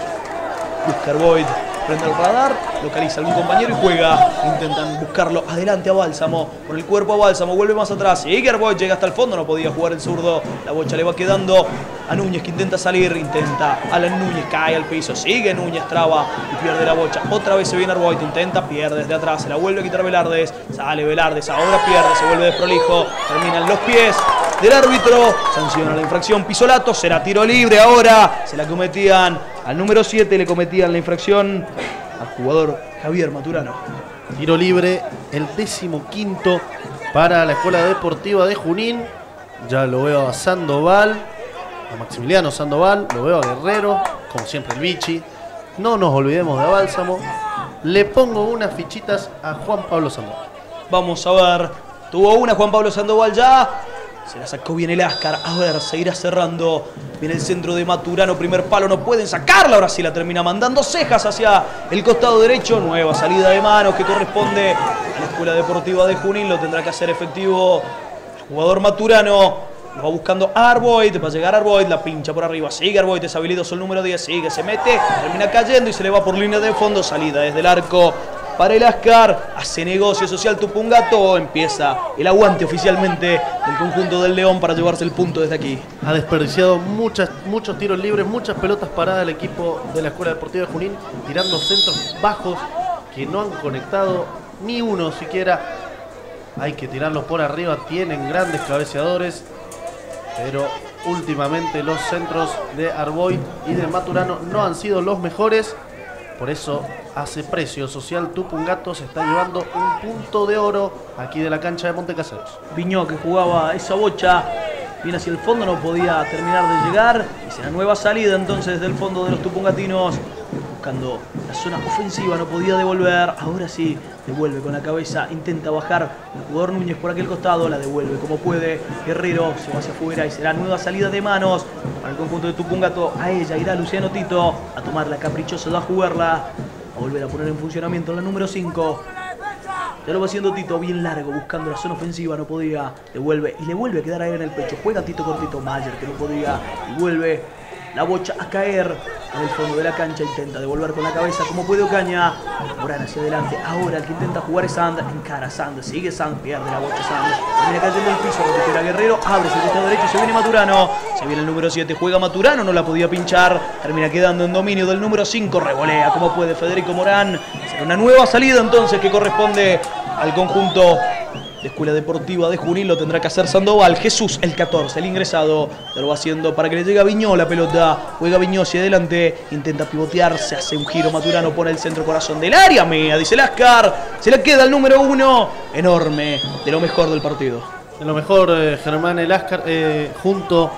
Busca Arboid, prende el radar, localiza a algún compañero y juega. Intentan buscarlo adelante a Bálsamo. Con el cuerpo a Bálsamo, vuelve más atrás. Sigue Arboid, llega hasta el fondo, no podía jugar el zurdo. La bocha le va quedando a Núñez, que intenta salir. Intenta Alan Núñez, cae al piso. Sigue Núñez, traba y pierde la bocha. Otra vez se viene Arboid, intenta, pierde desde atrás. Se la vuelve a quitar Velardes. Sale Velardes, ahora pierde, se vuelve desprolijo. Terminan los pies del árbitro, sanciona la infracción Pisolato, será tiro libre ahora. Se la cometían al número 7, le cometían la infracción al jugador Javier Maturano. Tiro libre, el 15º para la Escuela Deportiva de Junín. Ya lo veo a Sandoval, a Maximiliano Sandoval, lo veo a Guerrero, como siempre el Vichy. No nos olvidemos de Bálsamo. Le pongo unas fichitas a Juan Pablo Sandoval. Vamos a ver, tuvo una Juan Pablo Sandoval ya. Se la sacó bien el Ascar. A ver, se irá cerrando. Viene el centro de Maturano. Primer palo. No pueden sacarla. Ahora sí la termina mandando Cejas hacia el costado derecho. Nueva salida de manos que corresponde a la Escuela Deportiva de Junín. Lo tendrá que hacer efectivo el jugador Maturano. Lo va buscando Arboid. Va a llegar Arboid. La pincha por arriba. Sigue Arboid. Deshabilidoso el número 10. Sigue, se mete. Termina cayendo y se le va por línea de fondo. Salida desde el arco para el Ascar. Hace negocio Social Tupungato. Empieza el aguante oficialmente del conjunto del León para llevarse el punto desde aquí. Ha desperdiciado muchos tiros libres, muchas pelotas paradas el equipo de la Escuela Deportiva de Junín, tirando centros bajos que no han conectado ni uno siquiera. Hay que tirarlos por arriba, tienen grandes cabeceadores, pero últimamente los centros de Arboid y de Maturano no han sido los mejores. Por eso hace precio. Social Tupungato se está llevando un punto de oro aquí de la cancha de Montecaseros. Viñó, que jugaba esa bocha, viene hacia el fondo, no podía terminar de llegar. Y será nueva salida entonces del fondo de los tupungatinos. Buscando la zona ofensiva, no podía devolver. Ahora sí, devuelve con la cabeza. Intenta bajar el jugador Núñez por aquel costado. La devuelve como puede. Guerrero se va hacia afuera y será nueva salida de manos para el conjunto de Tupungato. A ella irá Luciano Tito a tomar la caprichosa, a jugarla. A volver a poner en funcionamiento la número 5. Ya lo va haciendo Tito, bien largo, buscando la zona ofensiva, no podía. Devuelve y le vuelve a quedar ahí en el pecho. Juega Tito cortito, Mayer, que no podía. Y vuelve la bocha a caer en el fondo de la cancha. Intenta devolver con la cabeza como puede Ocaña. Morán hacia adelante. Ahora el que intenta jugar es Sand. Encara Sand. Sigue Sand. Pierde la bocha Sand. Termina cayendo el piso. Recupera Guerrero. Abre el costado derecho. Se viene Maturano. Se viene el número 7. Juega Maturano. No la podía pinchar. Termina quedando en dominio del número 5. Revolea como puede Federico Morán. Será una nueva salida entonces que corresponde al conjunto de Escuela Deportiva de Junín. Lo tendrá que hacer Sandoval. Jesús, el 14, el ingresado. Lo va haciendo para que le llegue a Viñó la pelota. Juega Viñó hacia adelante. Intenta pivotear. Se hace un giro. Maturano pone el centro corazón del área. Mea, dice el Ascar. Se le queda el número 1. Enorme. De lo mejor del partido. De lo mejor, Germán el Ascar, junto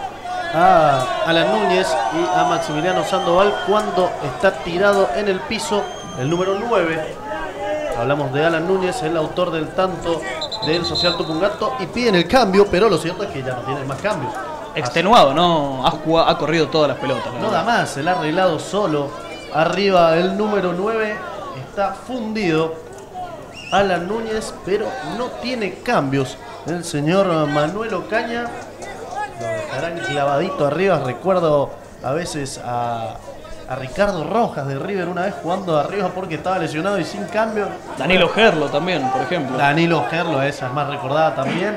a Alan Núñez y a Maximiliano Sandoval, cuando está tirado en el piso el número 9. Hablamos de Alan Núñez, el autor del tanto del Social Tupungato, y piden el cambio, pero lo cierto es que ya no tienen más cambios. Extenuado, ¿no? Ha corrido todas las pelotas. No da más, se la ha arreglado solo. Arriba el número 9 está fundido Alan Núñez, pero no tiene cambios. El señor Manuel Ocaña lo dejarán clavadito arriba. Recuerdo a veces a Ricardo Rojas de River una vez jugando arriba porque estaba lesionado y sin cambio. Danilo Gerlo también, por ejemplo. Danilo Gerlo, esa es más recordada también.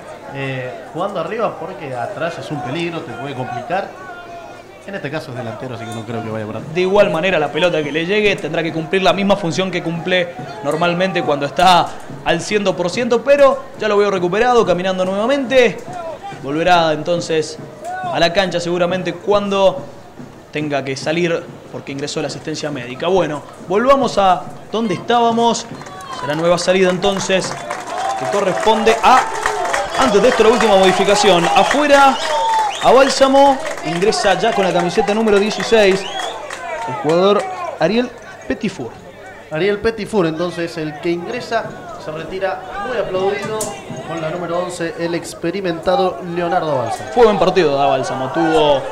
Jugando arriba porque atrás es un peligro, te puede complicar. En este caso es delantero, así que no creo que vaya por ahí. De igual manera, la pelota que le llegue tendrá que cumplir la misma función que cumple normalmente cuando está al 100%, pero ya lo veo recuperado, caminando nuevamente. Volverá entonces a la cancha seguramente cuando tenga que salir porque ingresó la asistencia médica. Bueno, volvamos a donde estábamos. Será nueva salida entonces que corresponde a... Antes de esto la última modificación. Afuera, a Bálsamo, ingresa ya con la camiseta número 16 el jugador Ariel Petitfour. Ariel Petitfour entonces el que ingresa, se retira muy aplaudido con la número 11, el experimentado Leonardo Bálsamo. Fue buen partido de Bálsamo, tuvo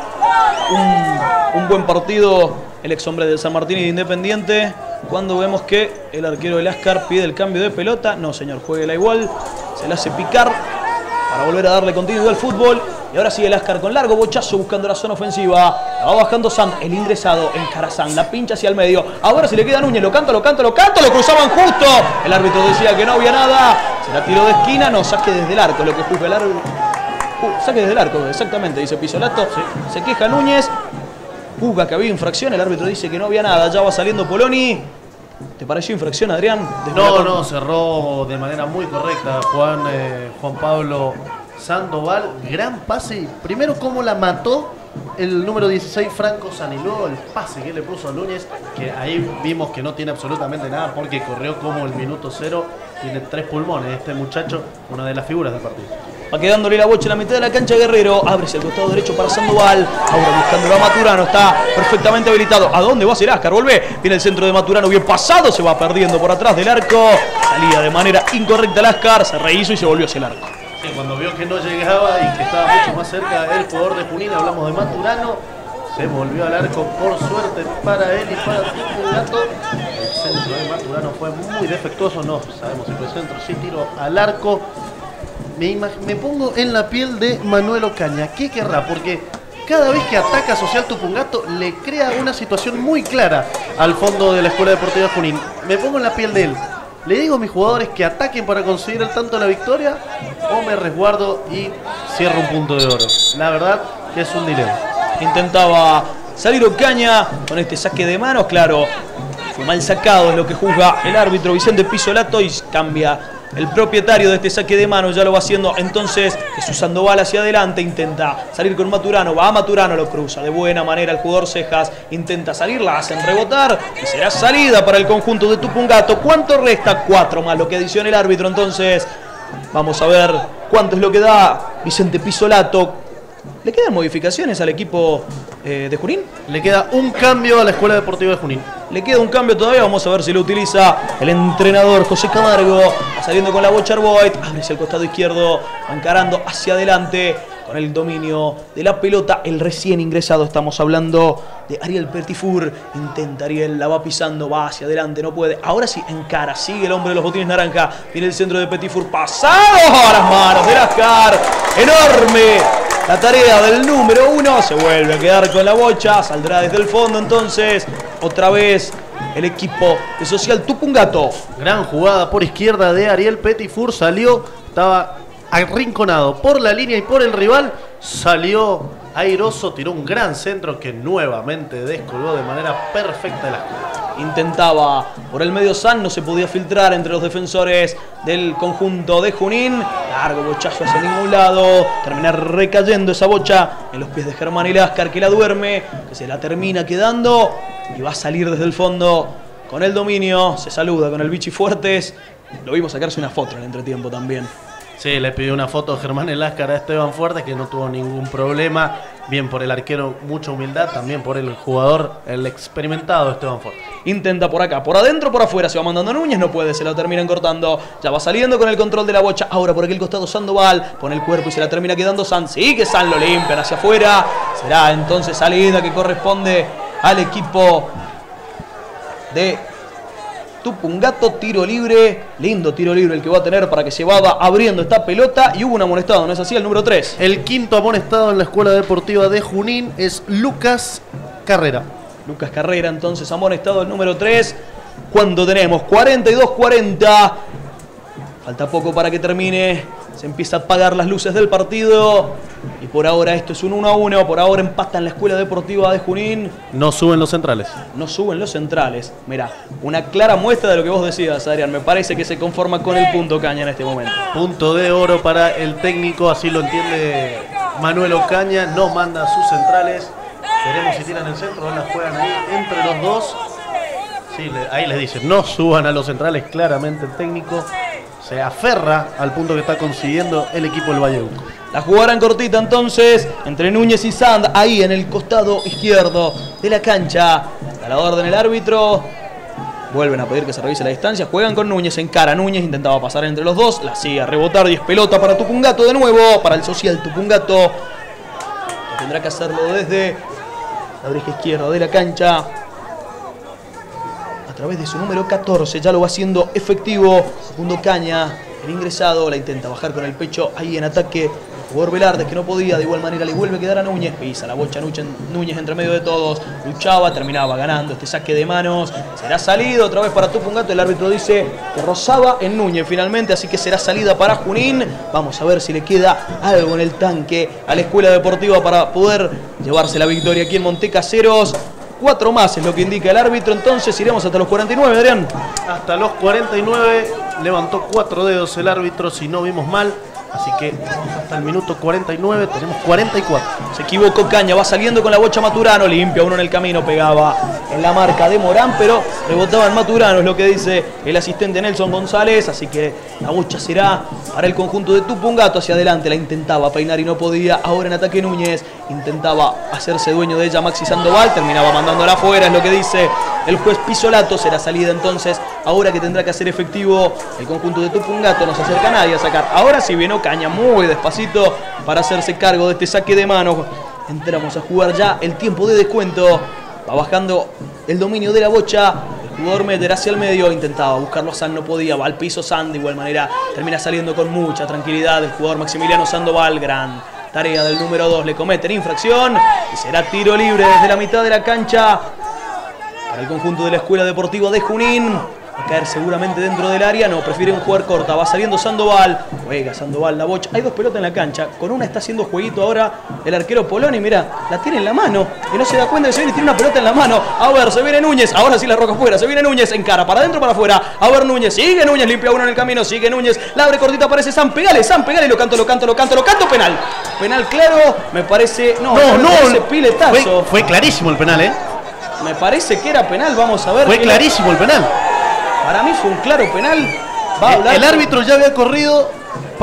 un buen partido el ex hombre del San Martín y de Independiente. Cuando vemos que el arquero del Ascar pide el cambio de pelota, no señor, jueguela igual. se la hace picar para volver a darle continuidad al fútbol. Y ahora sigue Lascar con largo bochazo buscando la zona ofensiva. La va bajando Sand, el ingresado encara Sand, la pincha hacia el medio. Ahora si le queda Núñez, lo cruzaban justo. El árbitro decía que no había nada. Se la tiró de esquina, no, saque desde el arco, lo que juzga el árbitro. Saque desde el arco, exactamente, dice Pisolato. Sí. Se queja Núñez. Juzga que había infracción, el árbitro dice que no había nada. Ya va saliendo Poloni. ¿Te pareció infracción, Adrián? No, cerró de manera muy correcta Juan Pablo Sandoval. Gran pase. Primero cómo la mató el número 16 Franco San, y luego el pase que le puso a Núñez, que ahí vimos que no tiene absolutamente nada porque corrió como el minuto 0. Tiene 3 pulmones este muchacho, una de las figuras del partido. Va quedándole la bocha en la mitad de la cancha Guerrero. Ábrese el costado derecho para Sandoval. Ahora buscándolo a Maturano. Está perfectamente habilitado. ¿A dónde va a ser Lascar? Volvé. Viene el centro de Maturano. Bien pasado. Se va perdiendo por atrás del arco. Salía de manera incorrecta Lascar. Se rehizo y se volvió hacia el arco. Sí, cuando vio que no llegaba y que estaba mucho más cerca el jugador de Junín, hablamos de Maturano, se volvió al arco por suerte para él y para Tupungato. El centro de Maturano fue muy defectuoso. No sabemos si fue centro, sí tiro al arco. Me pongo en la piel de Manuel Ocaña. ¿Qué querrá? Porque cada vez que ataca Social Tupungato le crea una situación muy clara al fondo de la Escuela Deportiva de Junín. Me pongo en la piel de él. Le digo a mis jugadores que ataquen para conseguir el tanto de la victoria, o me resguardo y cierro un punto de oro. La verdad que es un dilema. Intentaba salir Ocaña con este saque de manos, claro. Fue mal sacado, es lo que juzga el árbitro Vicente Pisolato, y cambia el propietario de este saque de manos, ya lo va haciendo. Entonces Jesús Sandoval hacia adelante, intenta salir con Maturano, va a Maturano, lo cruza de buena manera el jugador Cejas, intenta salir, la hacen rebotar y será salida para el conjunto de Tupungato. ¿Cuánto resta? 4 más lo que adiciona el árbitro. Entonces vamos a ver cuánto es lo que da Vicente Pisolato. ¿Le quedan modificaciones al equipo de Junín? Le queda un cambio a la Escuela Deportiva de Junín. Le queda un cambio todavía, vamos a ver si lo utiliza el entrenador José Camargo. Saliendo con la bocha Arboit, abre hacia el costado izquierdo, encarando hacia adelante con el dominio de la pelota. El recién ingresado, estamos hablando de Ariel Petitfour. Intenta Ariel, la va pisando, va hacia adelante, no puede. Ahora sí, encara, sigue el hombre de los botines naranja. Viene el centro de Petitfour, pasado a las manos de Lascar. Enorme la tarea del número 1, se vuelve a quedar con la bocha, saldrá desde el fondo entonces, otra vez el equipo de Social Tupungato. Gran jugada por izquierda de Ariel Petitfour, salió, estaba arrinconado por la línea y por el rival, salió airoso, tiró un gran centro que nuevamente descolgó de manera perfecta el arco. Intentaba por el medio San, no se podía filtrar entre los defensores del conjunto de Junín. Largo bochazo hacia ningún lado. Termina recayendo esa bocha en los pies de Germán y Lascar, que la duerme, que se la termina quedando y va a salir desde el fondo con el dominio. Se saluda con el Vichy Fuertes. Lo vimos sacarse una foto en el entretiempo también. Sí, le pidió una foto Germán Eláscar a Esteban Fuertes, que no tuvo ningún problema. Bien por el arquero, mucha humildad. También por el jugador, el experimentado Esteban Fuertes. Intenta por acá, por adentro, por afuera. Se va mandando Núñez, no puede, se la terminan cortando. Ya va saliendo con el control de la bocha. Ahora por aquel costado Sandoval, pone el cuerpo y se la termina quedando San. Sí que San lo limpian hacia afuera. Será entonces salida que corresponde al equipo de Tupungato. Tiro libre, lindo tiro libre el que va a tener para que se vaya abriendo esta pelota. Y hubo un amonestado, ¿no es así? El número 3. El quinto amonestado en la Escuela Deportiva de Junín es Lucas Carrera. Lucas Carrera, entonces amonestado el número 3. Cuando tenemos 42-40. Falta poco para que termine. Se empieza a apagar las luces del partido. Y por ahora esto es un 1-1. Por ahora empatan la Escuela Deportiva de Junín. No suben los centrales. No suben los centrales. Mirá, una clara muestra de lo que vos decías, Adrián. Me parece que se conforma con el punto Ocaña en este momento. Punto de oro para el técnico. Así lo entiende Manuel Ocaña. No manda a sus centrales. Veremos si tiran el centro o la juegan ahí entre los dos. Sí, ahí les dicen, no suban a los centrales. Claramente el técnico se aferra al punto que está consiguiendo el equipo del Vallebuco. La jugarán cortita entonces entre Núñez y Sand, ahí en el costado izquierdo de la cancha. A la orden el árbitro. Vuelven a pedir que se revise la distancia. Juegan con Núñez, encara Núñez, intentaba pasar entre los dos. La sigue a rebotar y es pelota para Tupungato de nuevo. Para el Social Tupungato. Tendrá que hacerlo desde la oreja izquierda de la cancha. A través de su número 14, ya lo va haciendo efectivo Facundo Ocaña. El ingresado la intenta bajar con el pecho ahí en ataque. El jugador Velarde, que no podía, de igual manera le vuelve a quedar a Núñez. Pisa la bocha Núñez entre medio de todos. Luchaba, terminaba ganando este saque de manos. Será salido otra vez para Tupungato. El árbitro dice que rozaba en Núñez finalmente, así que será salida para Junín. Vamos a ver si le queda algo en el tanque a la Escuela Deportiva para poder llevarse la victoria aquí en Montecaseros. 4 más es lo que indica el árbitro, entonces iremos hasta los 49, Adrián. Hasta los 49, levantó 4 dedos el árbitro, si no vimos mal. Así que hasta el minuto 49 tenemos 44. Se equivocó Caña, va saliendo con la bocha Maturano, limpia uno en el camino, pegaba en la marca de Morán, pero rebotaba en Maturano, es lo que dice el asistente Nelson González. Así que la bocha será para el conjunto de Tupungato. Hacia adelante la intentaba peinar y no podía. Ahora en ataque Núñez, intentaba hacerse dueño de ella Maxi Sandoval, terminaba mandándola afuera, es lo que dice el juez Pisolato. Será salida entonces, ahora que tendrá que hacer efectivo el conjunto de Tupungato. No se acerca nadie a sacar. Ahora sí viene Caña muy despacito para hacerse cargo de este saque de manos. Entramos a jugar ya el tiempo de descuento. Va bajando el dominio de la bocha. El jugador Meter hacia el medio, intentaba buscarlo a San, no podía. Va al piso San, de igual manera termina saliendo con mucha tranquilidad el jugador Maximiliano Sandoval. Gran tarea del número 2, le cometen infracción y será tiro libre desde la mitad de la cancha para el conjunto de la Escuela Deportiva de Junín. Va a caer seguramente dentro del área, no, prefieren jugar corta. Va saliendo Sandoval, juega Sandoval la bocha. Hay 2 pelotas en la cancha, con una está haciendo jueguito ahora el arquero Poloni. Mira, la tiene en la mano y no se da cuenta de que se viene y tiene una pelota en la mano. A ver, se viene Núñez, ahora sí la roca afuera. Se viene Núñez, encara para adentro, para afuera. A ver Núñez, sigue Núñez, limpia uno en el camino. Sigue Núñez, la abre cortita, aparece San, pegale, lo canto. Penal, penal claro, me parece. No, ese piletazo. Fue clarísimo el penal, Me parece que era penal, vamos a ver. Fue clarísimo el penal. Para mí fue un claro penal. El árbitro ya había corrido,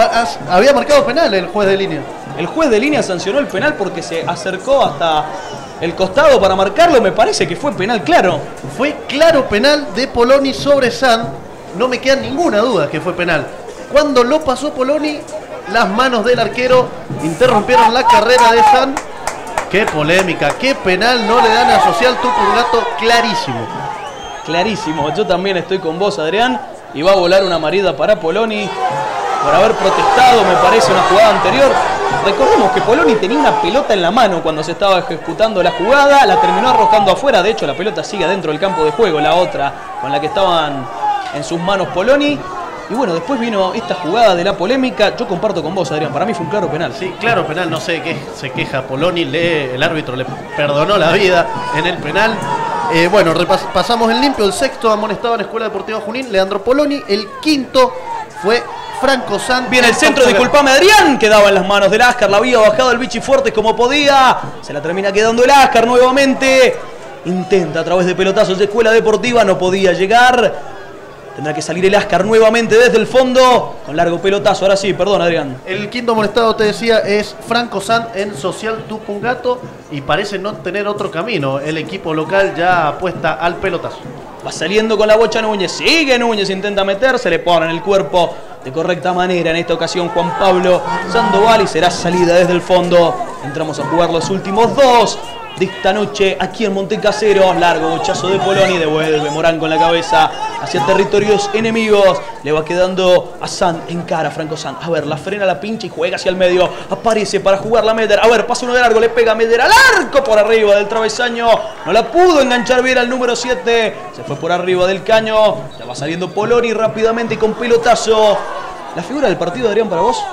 había marcado penal el juez de línea. El juez de línea sancionó el penal porque se acercó hasta el costado para marcarlo. Me parece que fue penal claro. Fue claro penal de Poloni sobre San. No me queda ninguna duda que fue penal. Cuando lo pasó Poloni, las manos del arquero interrumpieron la carrera de San. Qué polémica, qué penal no le dan a Social Tupungato, clarísimo. Clarísimo, yo también estoy con vos, Adrián, y va a volar una marida para Poloni por haber protestado, me parece, una jugada anterior. Recordemos que Poloni tenía una pelota en la mano cuando se estaba ejecutando la jugada, la terminó arrojando afuera. De hecho, la pelota sigue dentro del campo de juego, la otra con la que estaban en sus manos Poloni. Y bueno, después vino esta jugada de la polémica. Yo comparto con vos, Adrián, para mí fue un claro penal. Sí, claro penal, no sé qué se queja Poloni, el árbitro le perdonó la vida en el penal. Bueno, pasamos en limpio. El sexto amonestado en Escuela Deportiva Junín, Leandro Poloni. El quinto fue Franco San. Viene el centro, disculpame, Adrián. Quedaba en las manos del Ascar. La había bajado el Vichy Fuertes como podía. Se la termina quedando el Ascar nuevamente. Intenta a través de pelotazos de Escuela Deportiva. No podía llegar. Tendrá que salir el Ascar nuevamente desde el fondo. Con largo pelotazo. Ahora sí, perdón, Adrián. El quinto amonestado, te decía, es Franco San en Social Tupungato. Y parece no tener otro camino. El equipo local ya apuesta al pelotazo. Va saliendo con la bocha Núñez. Sigue Núñez, intenta meterse. Le pone en el cuerpo de correcta manera. En esta ocasión Juan Pablo Sandoval. Y será salida desde el fondo. Entramos a jugar los últimos 2 de esta noche aquí en Montecaseros. Largo bochazo de Poloni, devuelve Morán con la cabeza hacia territorios enemigos. Le va quedando a San, encara Franco San. A ver, la frena, la pincha y juega hacia el medio. Aparece para jugar la Meder. A ver, pasa uno de largo, le pega a Meder al arco por arriba del travesaño. No la pudo enganchar bien al número 7. Se fue por arriba del caño. Ya va saliendo Poloni rápidamente y con pelotazo. ¿La figura del partido, Adrián, para vos?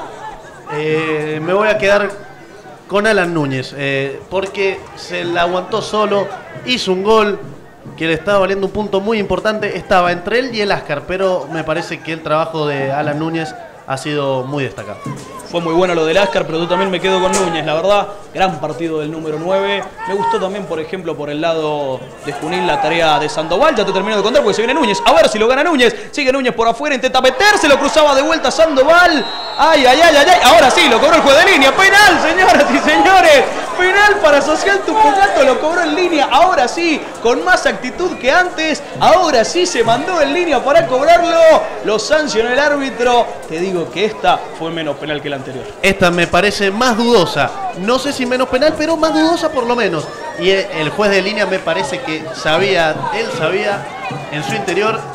Me voy a quedar con Alan Núñez, porque se la aguantó solo, hizo un gol que le estaba valiendo un punto muy importante. Estaba entre él y el Ascar, pero me parece que el trabajo de Alan Núñez ha sido muy destacado. Fue muy bueno lo del Ascar, pero yo también me quedo con Núñez, la verdad. Gran partido del número 9. Me gustó también, por ejemplo, por el lado de Junín, la tarea de Sandoval. Ya te termino de contar porque se viene Núñez. A ver si lo gana Núñez. Sigue Núñez por afuera, intenta meterse, lo cruzaba de vuelta Sandoval. Ay. Ahora sí, lo cobró el juez de línea. Penal, señoras y señores. Penal para Social Tupungato, lo cobró en línea. Ahora sí, con más actitud que antes. Ahora sí se mandó en línea para cobrarlo. Lo sancionó el árbitro. Te digo que esta fue menos penal que la anterior. Esta me parece más dudosa. No sé si menos penal, pero más dudosa por lo menos. Y el juez de línea me parece que él sabía en su interior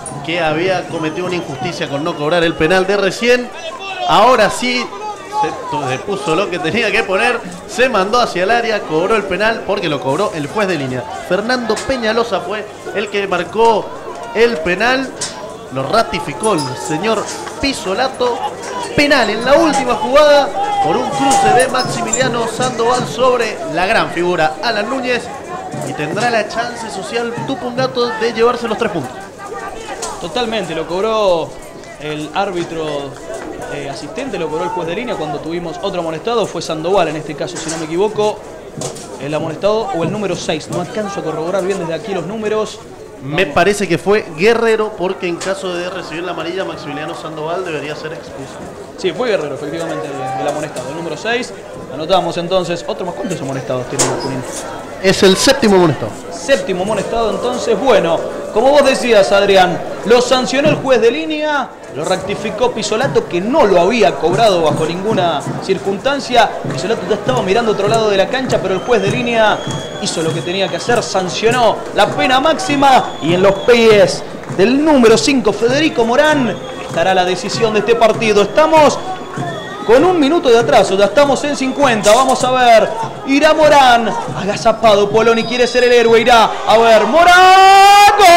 que había cometido una injusticia con no cobrar el penal de recién. Ahora sí se puso lo que tenía que poner, se mandó hacia el área, cobró el penal porque lo cobró el juez de línea. Fernando Peñalosa fue el que marcó el penal, lo ratificó el señor Pisolato. Penal en la última jugada por un cruce de Maximiliano Sandoval sobre la gran figura Alan Núñez, y tendrá la chance Social Tupungato de llevarse los 3 puntos. Totalmente, lo cobró el árbitro asistente, lo cobró el juez de línea cuando tuvimos otro amonestado, fue Sandoval en este caso, si no me equivoco, el amonestado o el número 6, no alcanzo a corroborar bien desde aquí los números. Me parece que fue Guerrero, porque en caso de recibir la amarilla, Maximiliano Sandoval debería ser expulsado. Sí, fue Guerrero, efectivamente, el amonestado, el número 6. Anotamos entonces otro más. ¿Cuántos amonestados tiene Junín? Es el 7º amonestado. 7º amonestado, entonces, bueno, como vos decías, Adrián, lo sancionó el juez de línea, lo rectificó Pisolato, que no lo había cobrado bajo ninguna circunstancia. Pisolato ya estaba mirando otro lado de la cancha, pero el juez de línea hizo lo que tenía que hacer, sancionó la pena máxima, y en los pies del número 5, Federico Morán, estará la decisión de este partido. Estamos con 1 minuto de atraso, ya estamos en 50, vamos a ver, irá Morán, agazapado Poloni, quiere ser el héroe, irá, a ver, Morán, ¡gol!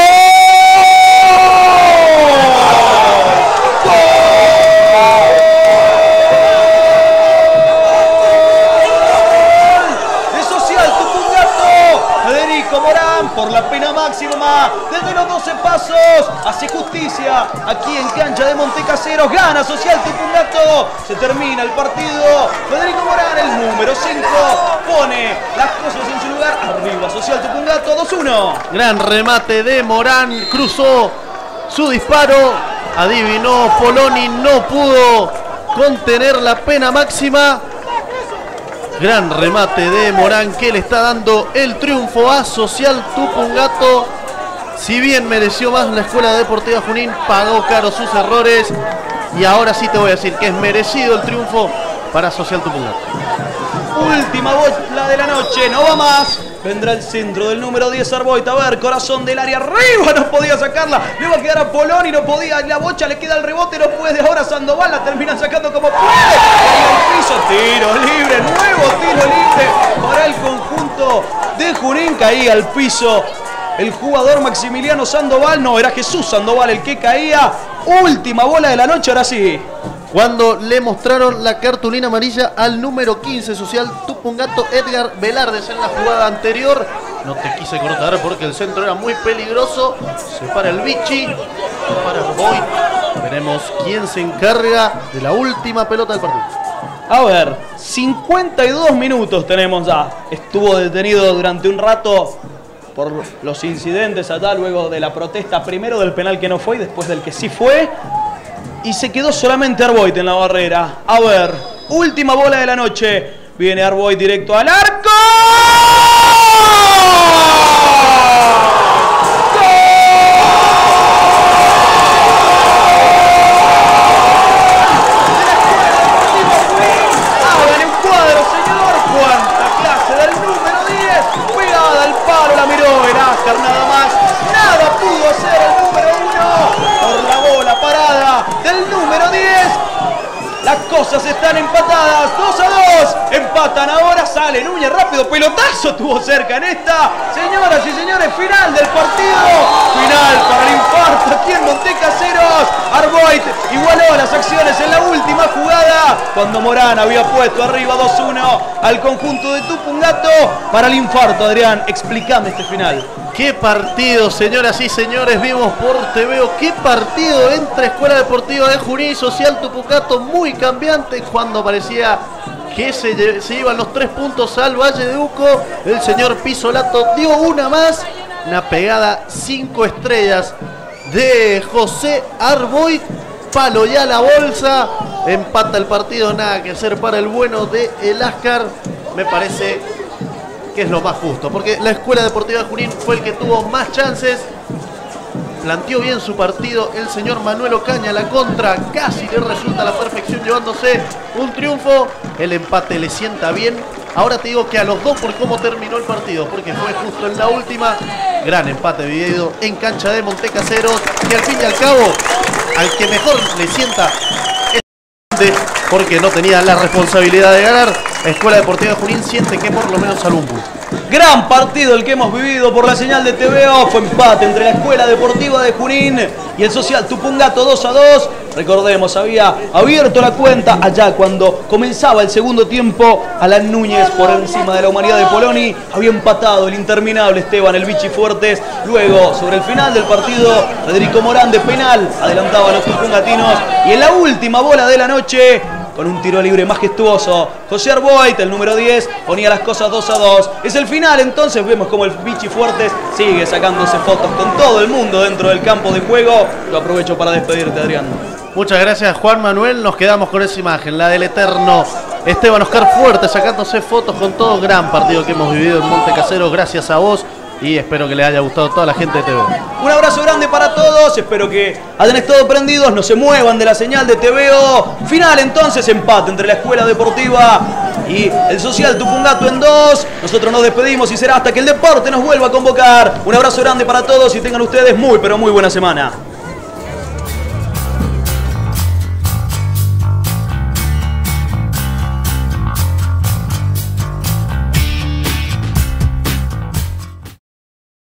Morán por la pena máxima desde los 12 pasos hace justicia aquí en cancha de Montecaseros, gana Social Tupungato, se termina el partido. Federico Morán, el número 5, pone las cosas en su lugar, arriba Social Tupungato, 2-1. Gran remate de Morán, cruzó su disparo, adivinó Poloni, no pudo contener la pena máxima. Gran remate de Morán, que le está dando el triunfo a Social Tupungato. Si bien mereció más la Escuela Deportiva Junín, pagó caro sus errores. Y ahora sí te voy a decir que es merecido el triunfo para Social Tupungato. Última bola de la noche, no va más. Vendrá el centro del número 10, Arboit. A ver, corazón del área, arriba, no podía sacarla. Le va a quedar a Poloni, no podía. La bocha le queda el rebote, no puede. Ahora Sandoval la termina sacando como puede. Ahí al piso, tiro libre, nuevo tiro libre para el conjunto de Junín. Caía al piso el jugador Maximiliano Sandoval. No, era Jesús Sandoval el que caía. Última bola de la noche, ahora sí. Cuando le mostraron la cartulina amarilla al número 15, Social Tupungato, Edgar Velardes, en la jugada anterior. No te quise cortar porque el centro era muy peligroso. Se para el Vichy, se para Arboit. Veremos quién se encarga de la última pelota del partido. A ver, 52 minutos tenemos ya. Estuvo detenido durante un rato por los incidentes allá, luego de la protesta, primero del penal que no fue y después del que sí fue. Y se quedó solamente Arboit en la barrera. A ver, última bola de la noche. Viene Arboit directo al arco. Hagan un cuadro, señor. Cuánta clase del número 10. Pegada al palo, la miró el Ascar nada más. Nada pudo hacer el número 1 por la bola parada del número 10. Las cosas están empatadas, 2-2. Empatan ahora, sale Núñez rápido, pelotazo, tuvo cerca en esta. Señoras y señores, final del partido. Final para el infarto aquí en Montecaseros. Arboit igualó las acciones en la última jugada, cuando Morán había puesto arriba 2-1 al conjunto de Tupungato. Para el infarto, Adrián, explícame este final. Qué partido, señoras y señores, vimos por TVO. Qué partido entre Escuela Deportiva de Junín y Social Tupungato, muy cambiante. Cuando parecía que se iban los 3 puntos al Valle de Uco, el señor Pisolato dio una más. Una pegada 5 estrellas de José Arboit. Palo ya la bolsa. Empata el partido, nada que hacer para el bueno de El Ascar. Me parece que es lo más justo, porque la Escuela Deportiva de Junín fue el que tuvo más chances, planteó bien su partido el señor Manuel Ocaña, la contra casi le resulta a la perfección llevándose un triunfo. El empate le sienta bien Ahora te digo que a los dos por cómo terminó el partido, porque fue justo en la última. Gran empate vivido en cancha de Montecaseros, que al fin y al cabo, al que mejor le sienta es porque no tenía la responsabilidad de ganar. Escuela Deportiva de Junín siente que por lo menos salió un punto. Gran partido el que hemos vivido por la señal de TVO. Fue empate entre la Escuela Deportiva de Junín y el Social Tupungato 2-2. Recordemos, había abierto la cuenta allá cuando comenzaba el segundo tiempo. Alan Núñez por encima de la Humanidad de Poloni. Había empatado el interminable Esteban El Vichy Fuertes. Luego, sobre el final del partido, Federico Morán de penal adelantaba a los tupungatinos. Y en la última bola de la noche, con un tiro libre majestuoso, José Arboit, el número 10, ponía las cosas 2-2. Es el final, entonces vemos como el Vichy Fuertes sigue sacándose fotos con todo el mundo dentro del campo de juego. Lo aprovecho para despedirte, Adrián. Muchas gracias, Juan Manuel. Nos quedamos con esa imagen, la del eterno Esteban Oscar Fuertes sacándose fotos con todo. Gran partido que hemos vivido en Montecaseros, gracias a vos. Y espero que les haya gustado a toda la gente de TV. Un abrazo grande para todos. Espero que hayan estado prendidos. No se muevan de la señal de TVO. Final entonces, empate entre la Escuela Deportiva y el Social Tupungato en 2. Nosotros nos despedimos y será hasta que el deporte nos vuelva a convocar. Un abrazo grande para todos y tengan ustedes muy pero muy buena semana.